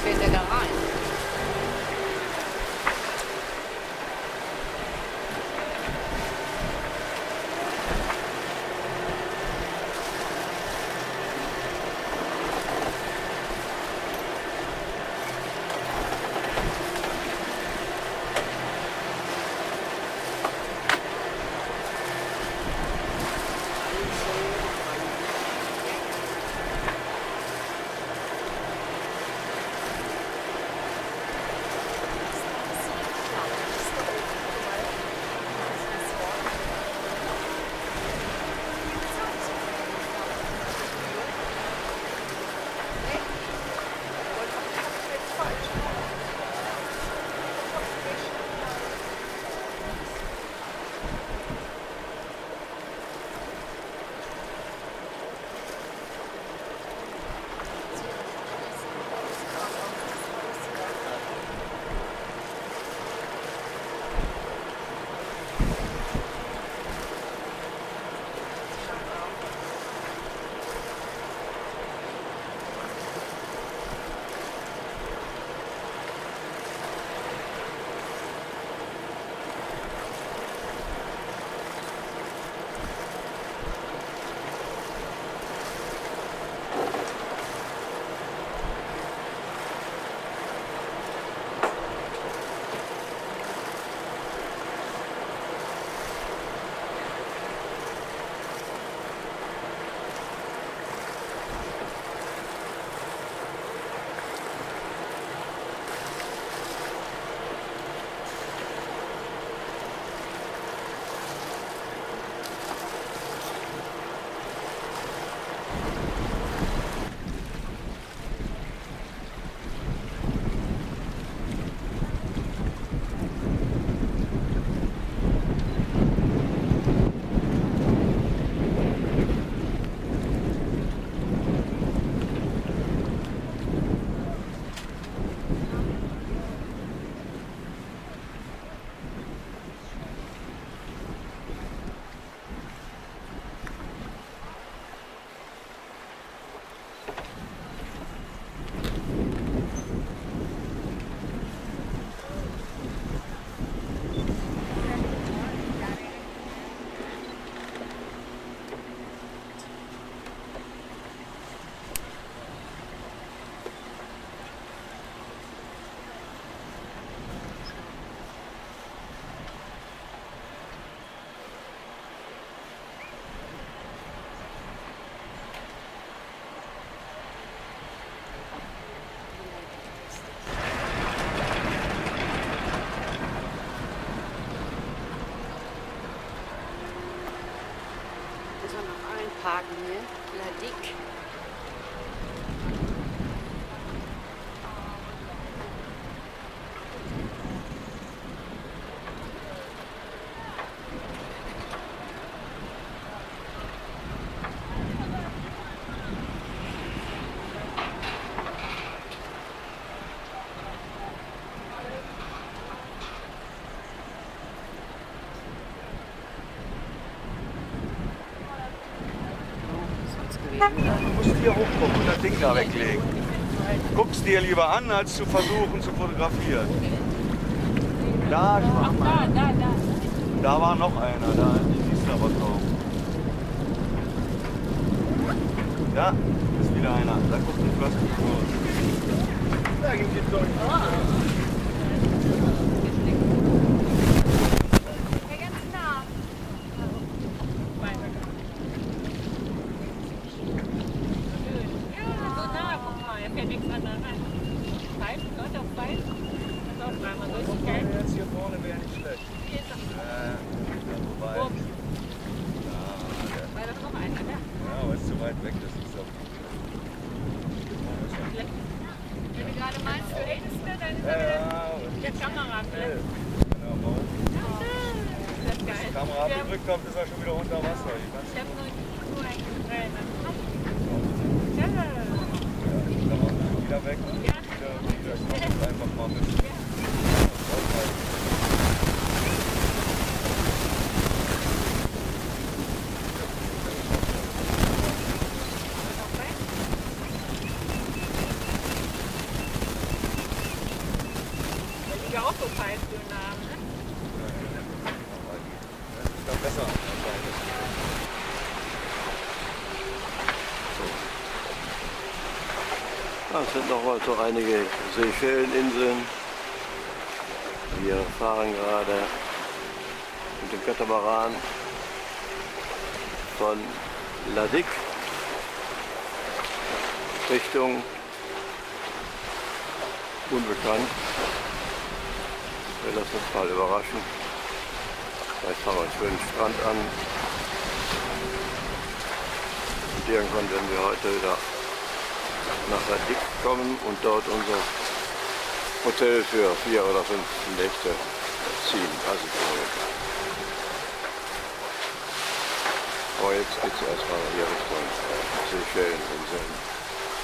D: fährt der da rein? Parken hier, La Dick.
F: Du musst hier hochgucken und das Ding da weglegen. Guck's dir lieber an, als zu versuchen zu fotografieren. Da, schau mal. Da war noch einer, da siehst du aber kaum. Da ist wieder einer. Da guckt ein Plastik vor. Da ging die durch. Jetzt hier vorne wäre nicht schlecht. Wobei. Ja, aber ist zu weit weg, das ist auch.
D: Wenn du gerade meinst, du redest mir, dann ist der Kamera.
F: Genau,
D: Das ist geil.
F: wenn die Kamera abgedrückt kommt, ist er schon wieder unter Wasser.
D: Ich habe nur ein Tränen.
F: Ja, die Kamera wieder weg. Wieder kommt einfach mal mit.
G: ja auch so Fallstöne haben, ne?
B: Das ist doch besser.
A: Es sind noch mal so einige Seychelleninseln. Wir fahren gerade mit dem Katamaran von La Digue Richtung unbekannt. Wir lassen uns mal überraschen. Vielleicht fahren wir einen schönen Strand an. Und irgendwann werden wir heute wieder nach La Digue kommen und dort unser Hotel für 4 oder 5 Nächte ziehen. Also aber jetzt geht es erstmal hier Richtung Seychelleninseln.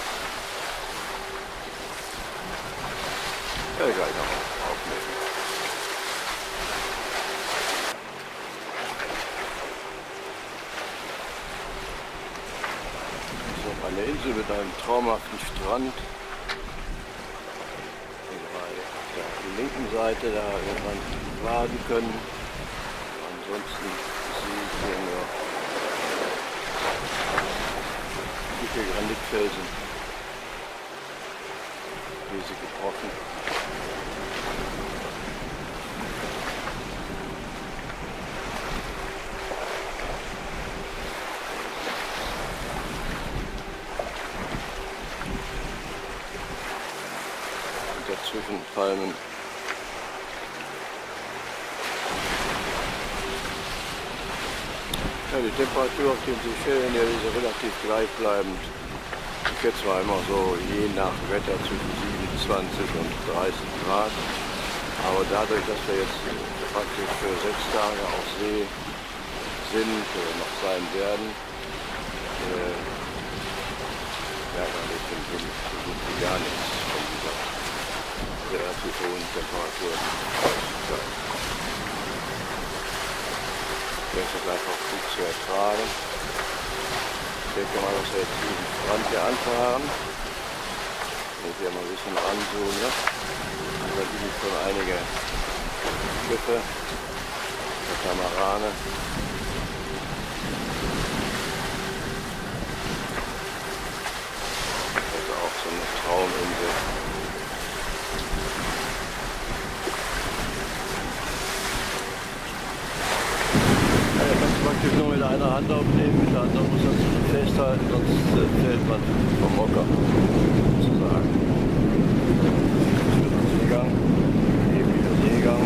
A: Ja, gleich noch aufnehmen. So, eine Insel mit einem traumhaften Strand. Auf der linken Seite, da wird man baden können. Ansonsten sehe ich hier nur dicke Granitfelsen, riesige Brocken. Und dazwischen Palmen. Ja, die Temperatur auf den Seychellen hier ist relativ gleichbleibend. Ich schätze mal immer so je nach Wetter zwischen 27 und 30 Grad. Aber dadurch, dass wir jetzt praktisch für 6 Tage auf See sind oder noch sein werden, merkt man nicht im Wind so gut wie gar nichts von dieser relativ hohen Temperatur. Das ist einfach gut zu ertragen. Ich denke mal, dass wir jetzt diesen Strand hier anfahren. Und hier mal ein bisschen ranzoomen. Da sind schon einige Schiffe, Katamarane. Das ist auch so eine Trauminsel. Praktisch nur mit einer Hand aufnehmen, mit der anderen muss man festhalten, sonst fällt man vom Hocker, sozusagen. Seegang, eben wieder Seegang.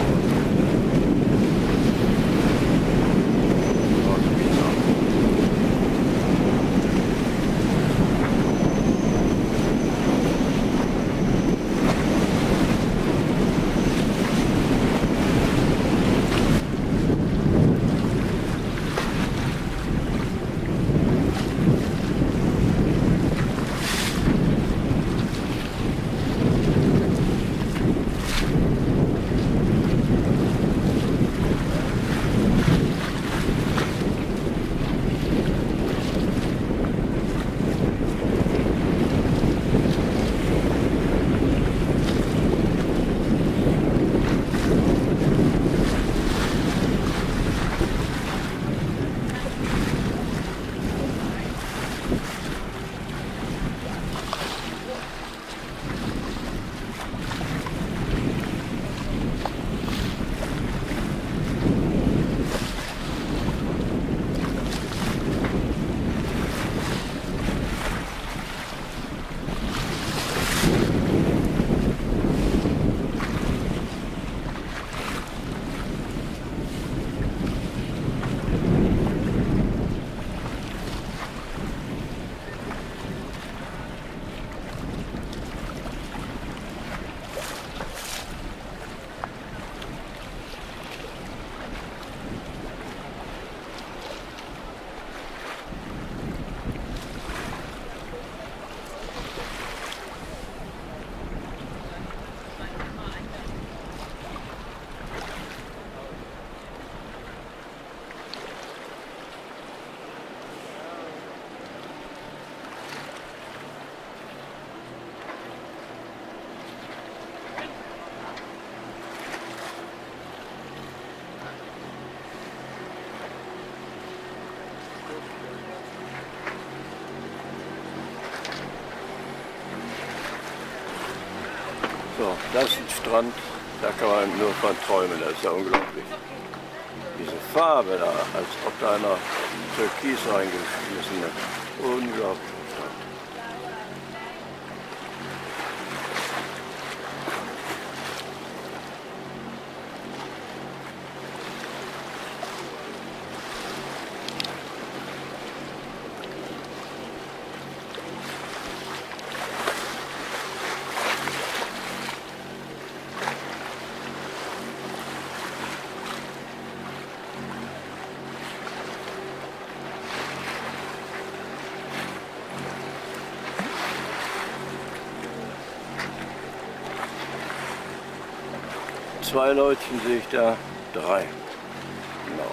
A: So, das ist ein Strand, da kann man nur von träumen, das ist ja unglaublich. Diese Farbe da, als ob da einer Türkis reingeschmissen hat. Unglaublich. Zwei Leutchen sehe ich da, drei. Genau.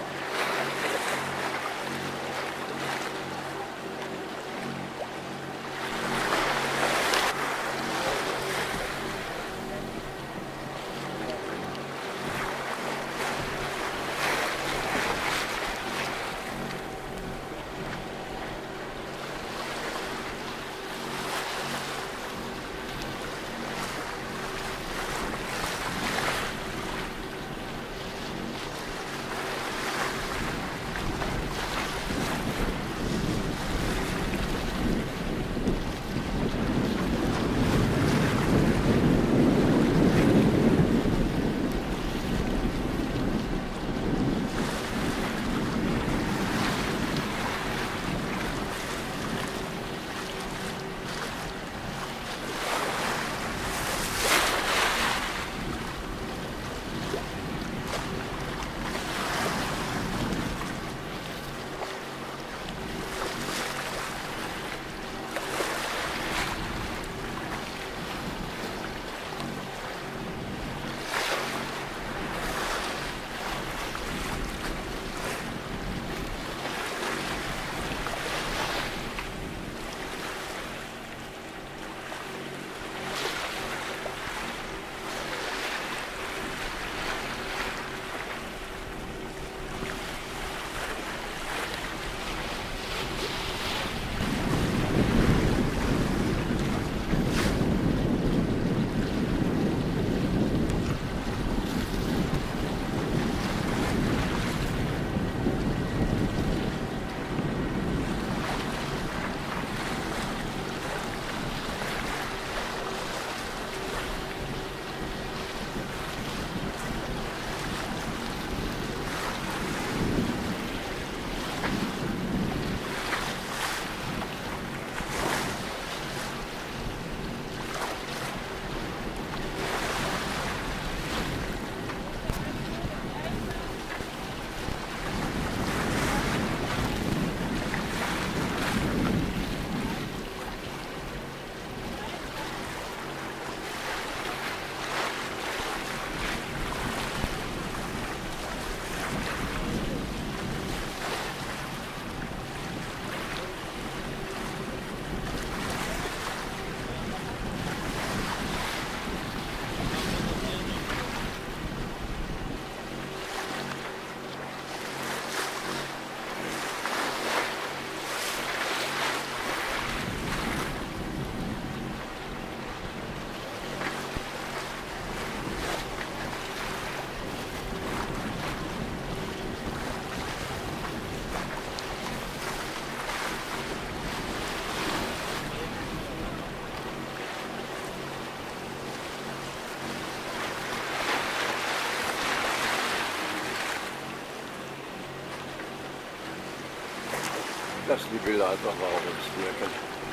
A: Lassen die Bilder einfach mal auf uns wirken.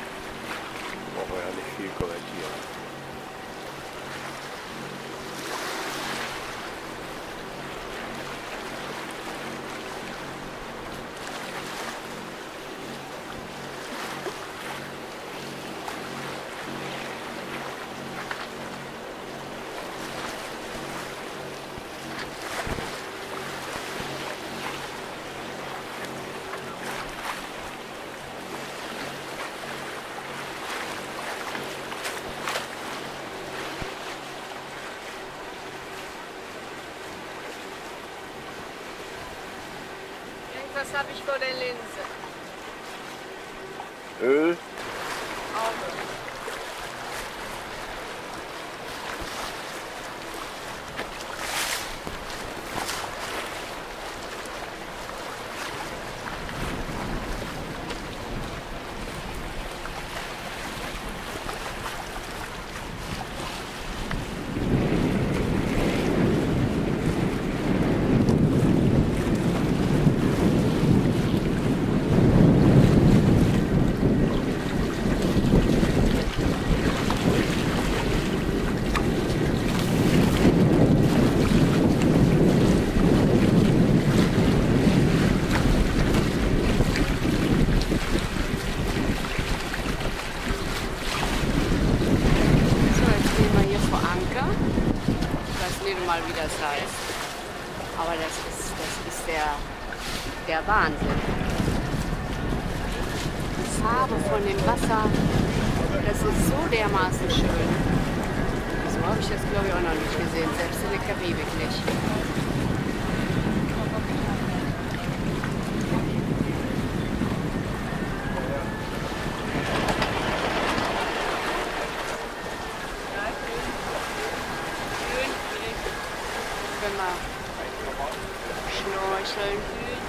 A: Brauchen wir ja nicht viel kommentieren.
G: Was habe ich vor der Linse?
A: Öl.
G: Auge.
D: mal, wie das heißt. Aber das ist der Wahnsinn. Die Farbe von dem Wasser, das ist so dermaßen schön. So habe ich das, glaube ich, auch noch nicht gesehen, selbst in der Karibik nicht. Können wir schnorcheln.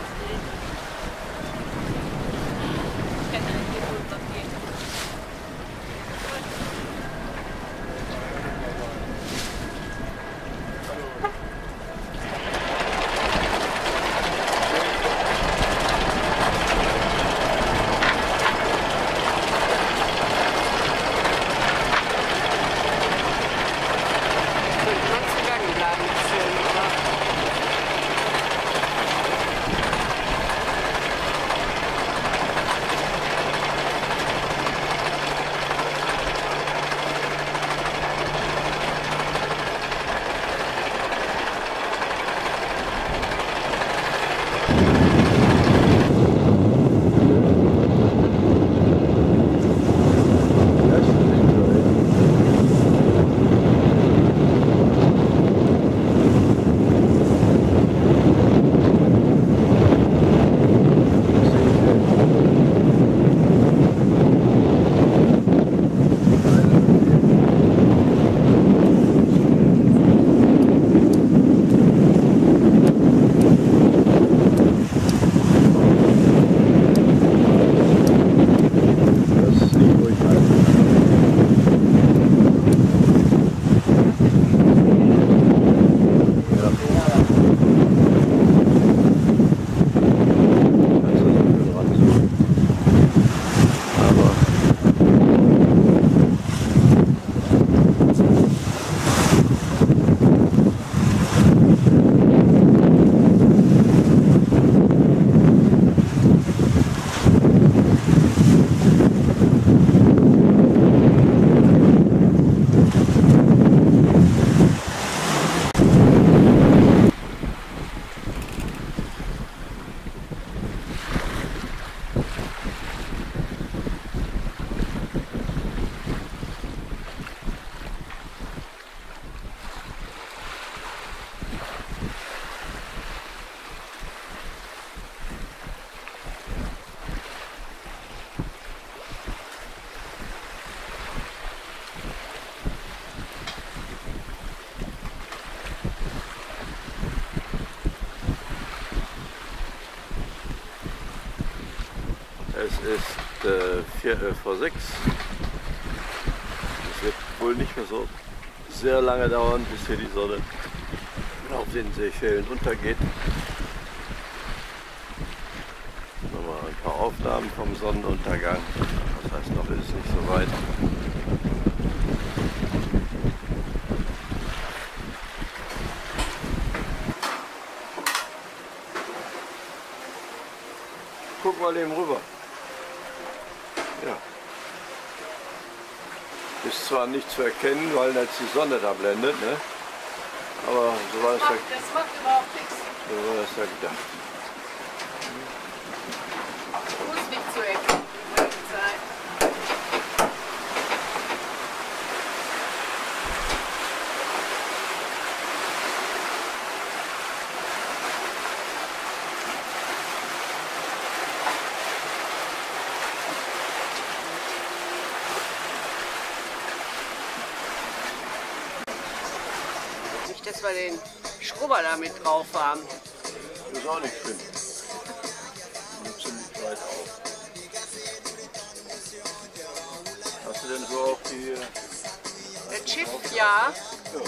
A: Es ist 5:45. Es wird wohl nicht mehr so sehr lange dauern, bis hier die Sonne auf den Seychellen untergeht. Nochmal ein paar Aufnahmen vom Sonnenuntergang. Das heißt, noch ist es nicht so weit. Guck mal eben rüber. Ja. Ist zwar nicht zu erkennen, weil jetzt die Sonne da blendet, ne? Aber so war es ja,
G: Das macht überhaupt nichts.
A: so war es ja gedacht.
G: Muss nicht zu erkennen, die ganze Zeit.
D: Nicht, dass wir den Schrubber da mit drauf haben.
A: Das ist auch nicht schlimm. Nimmt ziemlich weit auf. Hast du denn so auch die...
D: Das Schiff, ja.
A: Ja,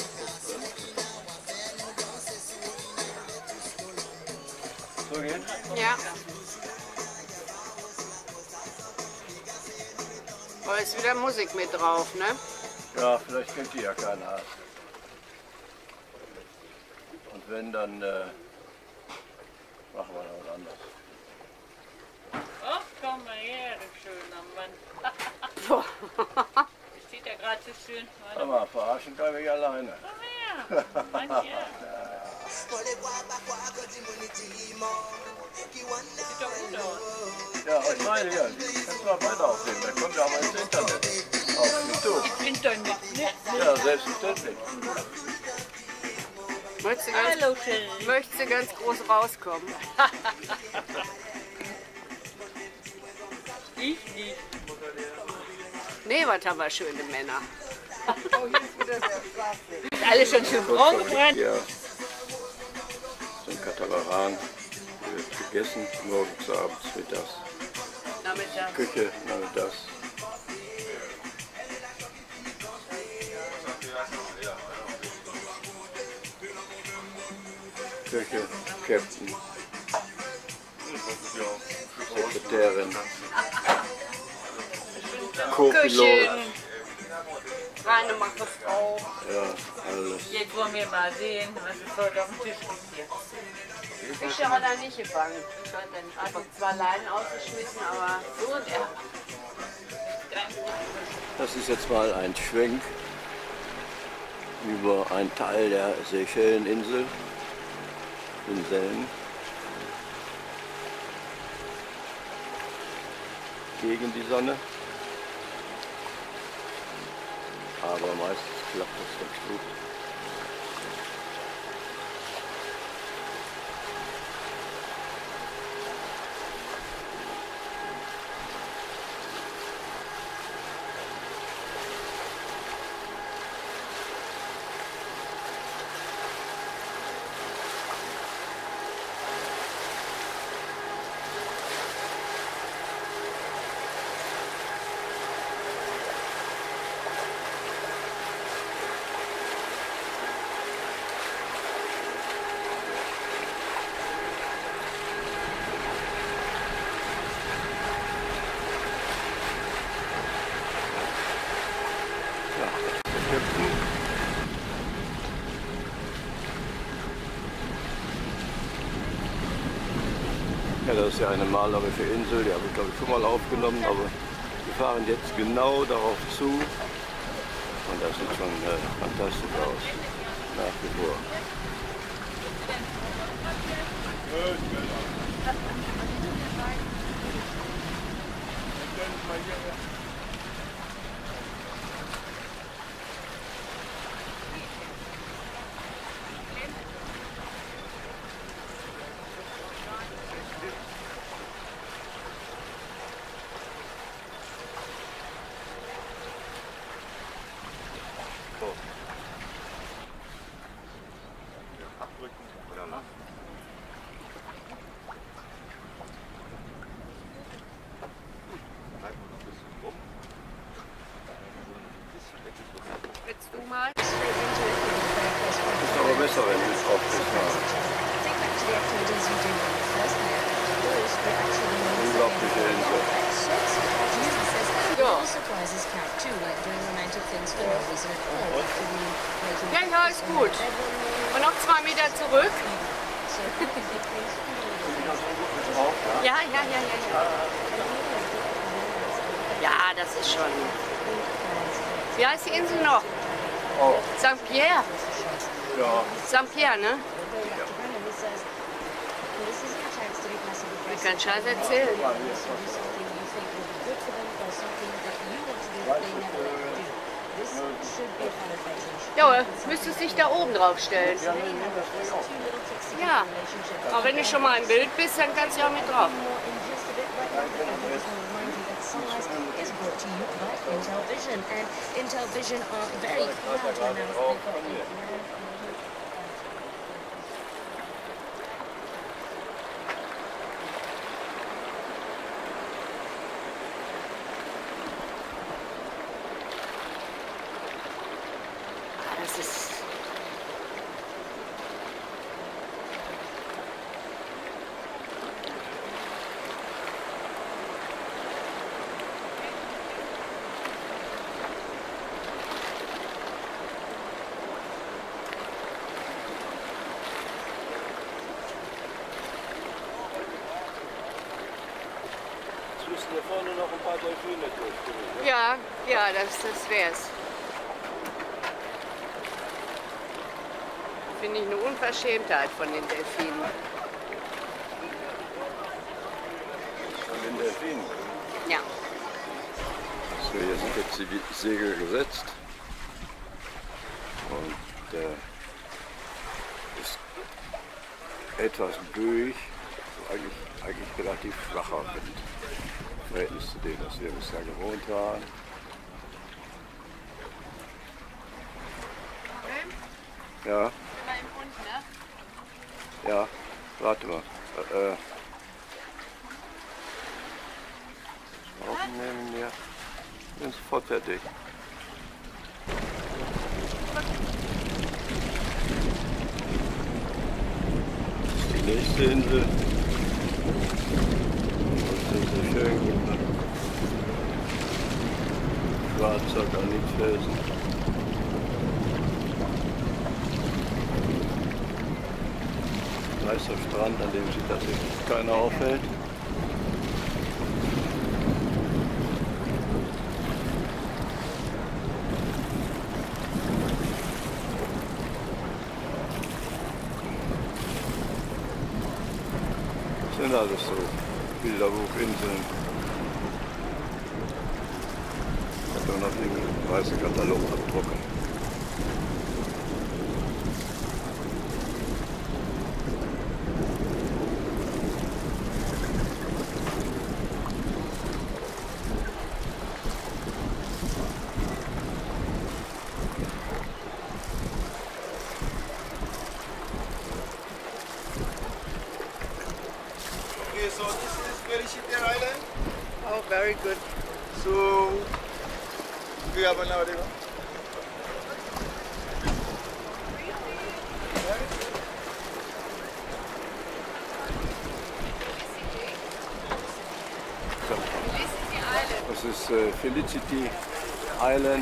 A: so gehen?
D: Ja. Aber ist wieder Musik mit drauf, ne?
A: Ja, vielleicht kennt die ja keiner. Und wenn, dann machen wir noch was anderes.
G: Ach, komm mal her, du schöner Mann.
D: Boah.
G: Steht ja gerade gerade so schön.
A: Hör mal, verarschen kann ich alleine.
G: Komm her. Mann, ja. Sieht doch gut aus.
A: Ja, ich meine ja, kannst du mal weiter aufnehmen. Da kommt ja auch mal ins Internet. Auf YouTube.
G: Internet, ne?
A: Ja, selbstverständlich.
D: Möchtest du ganz groß rauskommen?
G: Ich nicht.
D: Nee, was haben wir schöne Männer.
G: Alle schon schön braun gebrannt.
A: Ja, so ein Katamaran. Wird gegessen, morgens, abends, mittags.
D: Nachmittag.
A: Küche, nachmittags. Küche, Captain, Sekretärin, Co-Pilot,
G: Küchen. Reine macht das auch.
A: ja, alles.
G: Jetzt wollen wir mal sehen, was es heute auf dem Tisch liegt hier.
D: Fische hat er nicht gefangen. Ich hatte einfach 2 Leinen ausgeschmissen, aber so und er.
A: Das ist jetzt mal ein Schwenk über einen Teil der Seychelleninsel, Inseln, gegen die Sonne. Aber meistens klappt das ganz gut. Ja, das ist ja eine malerische Insel, die habe ich glaube ich schon mal aufgenommen, aber wir fahren jetzt genau darauf zu und das sieht schon fantastisch aus, nach wie vor.
D: Willst du mal?
A: Ist aber besser, wenn wir es aufgefahren. Unglaubliche Insel.
D: Ja. Ja, ist gut. Und noch 2 Meter zurück. Ja. Ja, das ist schon. Wie heißt die Insel noch?
A: Oh,
D: St. Pierre.
A: ja.
D: St. Pierre, ne? Ich kann Scheiß erzählen. Ja, müsstest dich da oben drauf stellen. Ja, aber wenn du schon mal im Bild bist, dann kannst du ja auch mit drauf.
C: Is brought to you by Intel Vision, and Intel Vision are very proud to announce they've got
D: Das ist.
A: Jetzt müssen wir vorne noch ein paar Delfine durch.
D: Ja, das wär's. finde ich eine Unverschämtheit von den Delfinen.
A: Von den Delfinen.
D: Ja.
A: So, hier sind jetzt die Segel gesetzt. Und ist etwas böig, eigentlich relativ schwacher Wind. Im Verhältnis zu dem, was wir bisher gewohnt waren. Ja. Ja, warte mal. Aufnehmen hier. Bin sofort fertig. Das ist die nächste Insel. Das sind so schön schwarzer Granitfelsen. Weißer Strand, an dem sich tatsächlich keiner aufhält. Das sind alles so Bilderbuchinseln. Ich habe noch den weißen Katalog abdrucken.
F: Okay, so this is Felicity Island.
D: Oh, very good.
F: So we have an audio.
A: Das ist Felicity Island.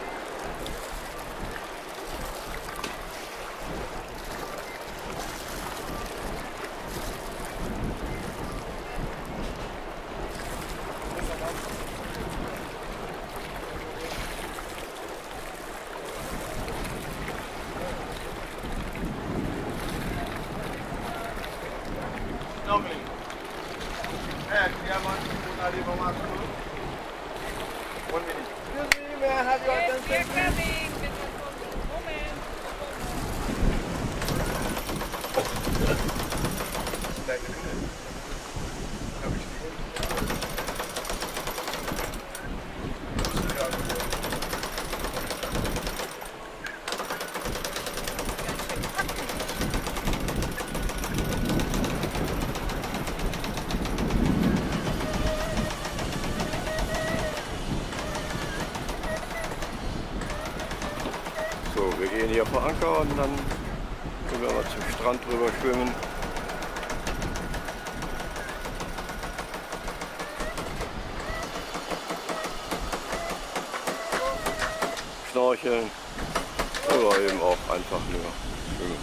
F: Snorkeling. And we have one Arriva Moscow. 1 minute. Excuse me, may I have your attention, please?
A: So, wir gehen hier vor Anker und dann können wir mal zum Strand drüber schwimmen. Schnorcheln oder eben auch einfach nur schwimmen.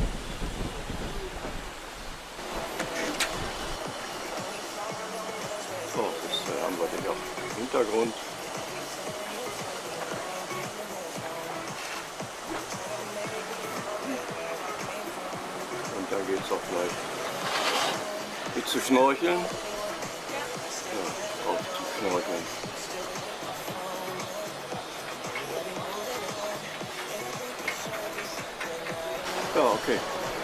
A: So, jetzt haben wir den auch im Hintergrund. Da geht es auch gleich mit zu schnorcheln. Ja, auch zu schnorcheln. Ja, okay.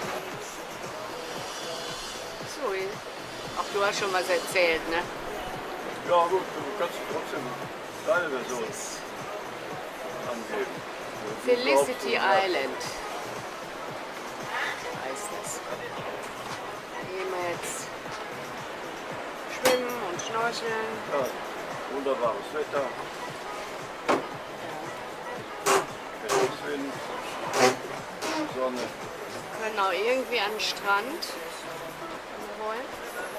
D: So, auch du hast schon was erzählt, ne?
A: Ja gut, du kannst trotzdem deine Version angeben.
D: Felicity Island heißt das. Gehen wir jetzt schwimmen und schnorcheln.
A: Ja, wunderbares Wetter. Etwas Wind, Sonne.
D: Wir können auch irgendwie an den Strand, wenn wir wollen.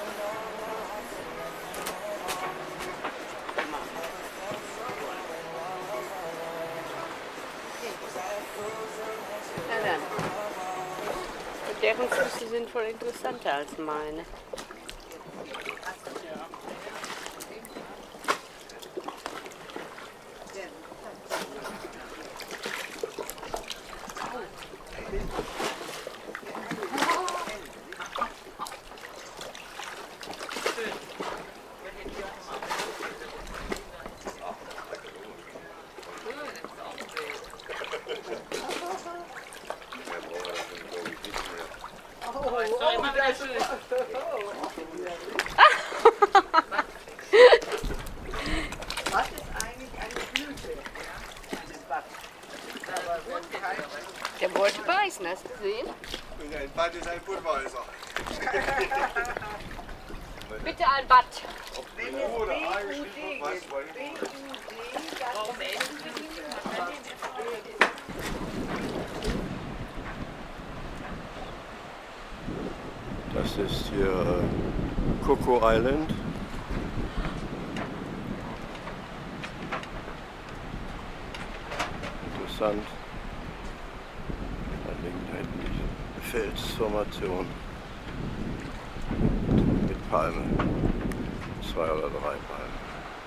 D: Na dann. Und deren Füße sind voll interessanter als meine. immer wieder schön.
G: Was ist eigentlich eine Blüte? Eine Bad.
D: Der wollte beißen, hast du gesehen?
E: Ein Bad ist ein Budweiser.
D: Bitte ein Bad.
G: Wenn es BUD gibt, warum essen wir nicht?
A: Das ist hier Coco Island. Interessant. Da liegt da hinten die Felsformation mit Palmen. 2 oder 3 Palmen.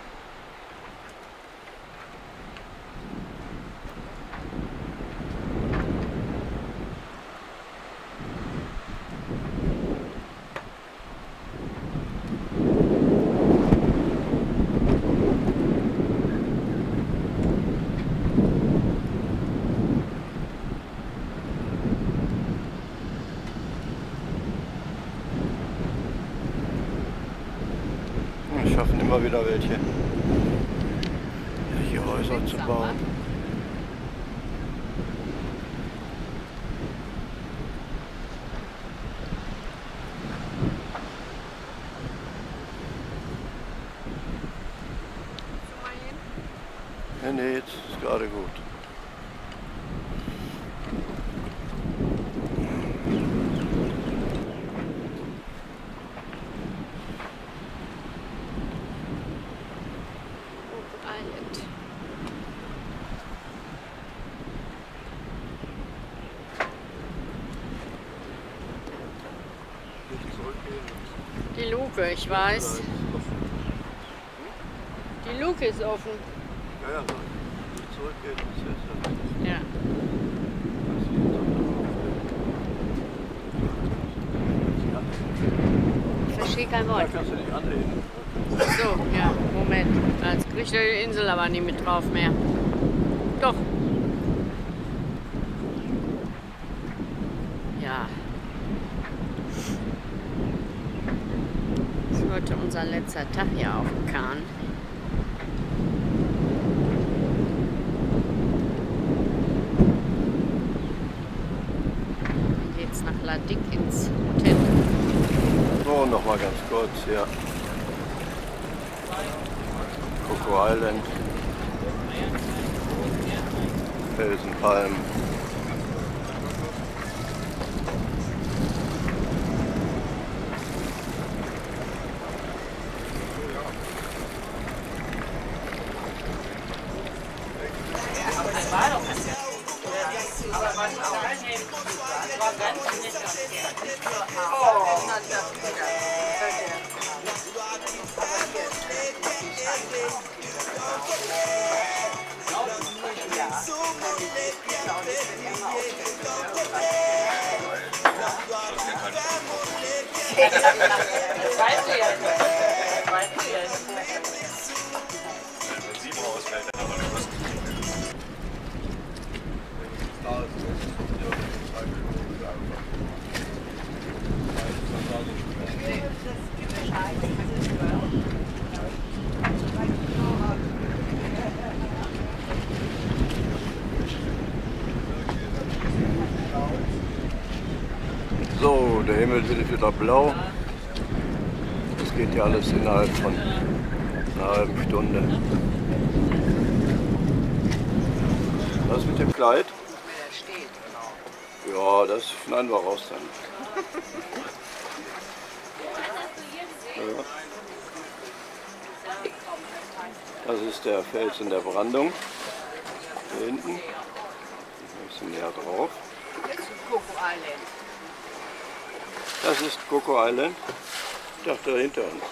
A: Wir schaffen immer wieder welche, hier Häuser zu bauen. Ja, nee, jetzt ist gerade gut.
D: Island. Die Luke, ich weiß. Die Luke ist offen.
A: Ja, ja, so zurückgehen ist jetzt.
D: Ja. Ich verstehe kein Wort.
A: Da kannst du dich anlehnen.
D: So, ja, Moment. Jetzt kriegt ich die Insel aber nicht mit drauf mehr. Doch. Ja. Das ist heute unser letzter Tag hier auf dem Kahn. Dann geht's nach La Dic ins Hotel.
A: So, nochmal ganz kurz hier. Coco Island. Felsenpalmen.
G: Weißt du jetzt? Weißt du jetzt?
F: Wenn 7 ausfällt, dann haben wir was gekriegt.
A: So, der Himmel wird wieder blau. Das geht ja alles innerhalb von einer halben Stunde. Was mit dem Kleid? Ja, das schneiden wir raus dann. Ja. Das ist der Fels in der Brandung. Hier hinten. Ein bisschen näher drauf.
D: Das ist Coco Island.
A: Das ist Coco Island. Ich dachte hinter uns.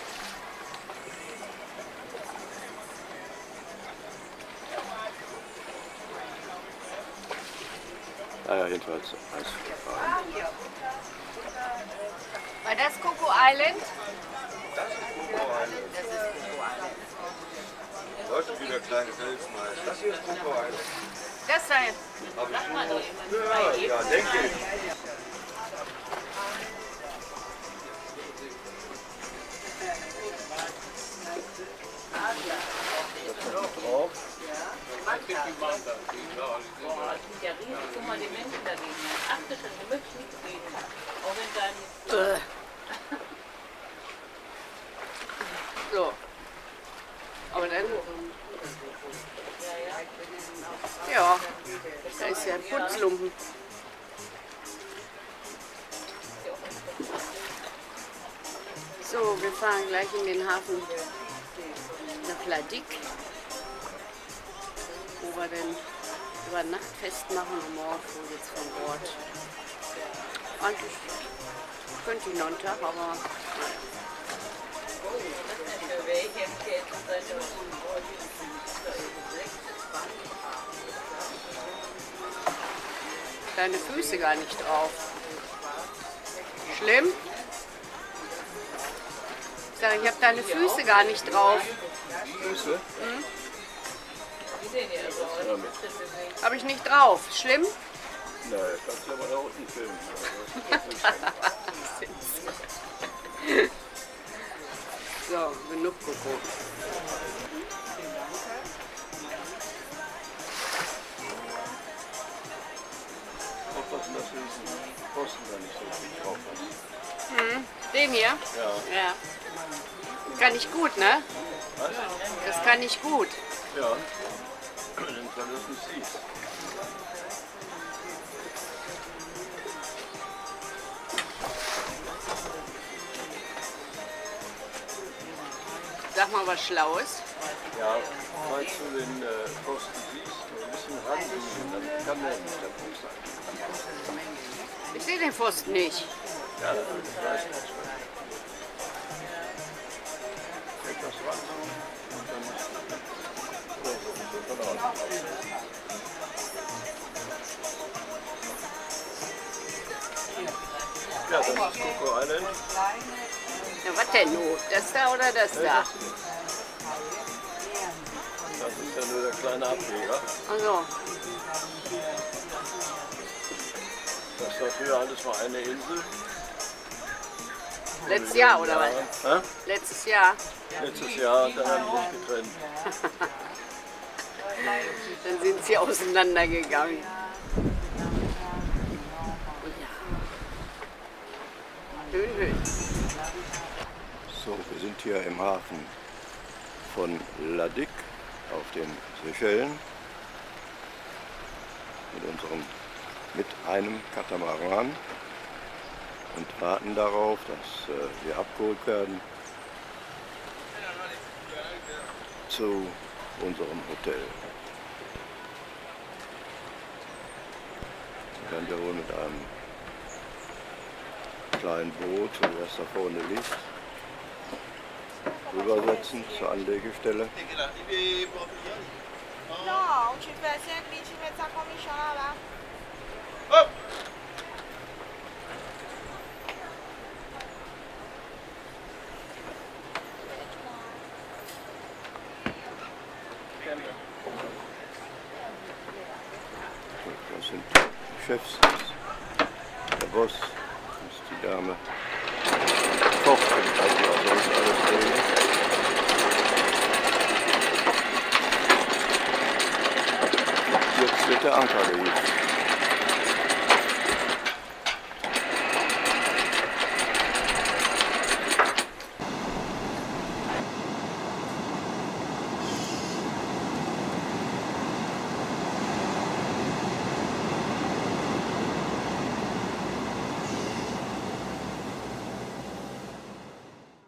A: Naja, jedenfalls Eisfahrer.
D: War das Coco Island?
F: Das ist Coco Island.
D: Das ist Coco Island.
F: Heute wieder kleine Felsen heißt. Das hier ist Coco Island.
D: Das da jetzt.
F: Ja, denke ich.
H: Boah, das sind ja riesig. Guck mal, die Menschen dagegen. Achte schon, du möchtest nichts geben. Auch wenn dein...
D: So. Aber dann... Ja, da ist ja ein Putzlumpen. So, wir fahren gleich in den Hafen nach Ladik, wo wir dann über Nacht festmachen und morgen fuhren jetzt von Bord. Eigentlich könnte ich noch einen Tag, aber naja. Deine Füße gar nicht drauf. Schlimm? Ich sage, ich habe deine Füße gar nicht drauf.
A: Füße?
D: Hm?
A: Ja,
D: Habe ich nicht drauf. Schlimm?
A: nein, kannst du aber da unten filmen.
D: So, genug geguckt.
A: Aufpassen, dass du diesen Posten da nicht so viel drauf hast.
D: Hm. Den hier?
A: Ja.
D: Ja. Kann ich gut, ne?
A: Was?
D: Das kann ich gut.
A: Ja. Wenn du das nicht siehst.
D: Sag mal was Schlaues.
A: Ja, falls du den Posten siehst, ein bisschen ranzoomen, dann kann der nicht der Fuß sein.
D: Ich sehe den Pfosten nicht.
A: Ja, ich weiß nicht. Etwas ran und dann von außen. Ja, das ist Coco Island.
D: Ja, was denn nun? Das da oder das da?
A: Das ist ja nur der kleine Ableger.
D: Also,
A: Das war früher alles mal eine Insel.
D: letztes Jahr oder was?
A: Hä?
D: Letztes Jahr.
A: Letztes Jahr und dann haben sie sich getrennt.
D: Dann sind sie auseinandergegangen. Ja. Schön, schön.
A: So, wir sind hier im Hafen von Ladik auf den Seychellen mit einem Katamaran und warten darauf, dass wir abgeholt werden zu unserem Hotel. Dann werden wir wohl mit einem kleinen Boot, das da vorne liegt, rübersetzen zur Anlegestelle.
I: Não, tivesse aqui, tivesse a comichão lá.
A: Das sind die Chefs, der Boss, das ist die Dame, Koch und also sonst alles drin. Jetzt wird der Anker gehievt.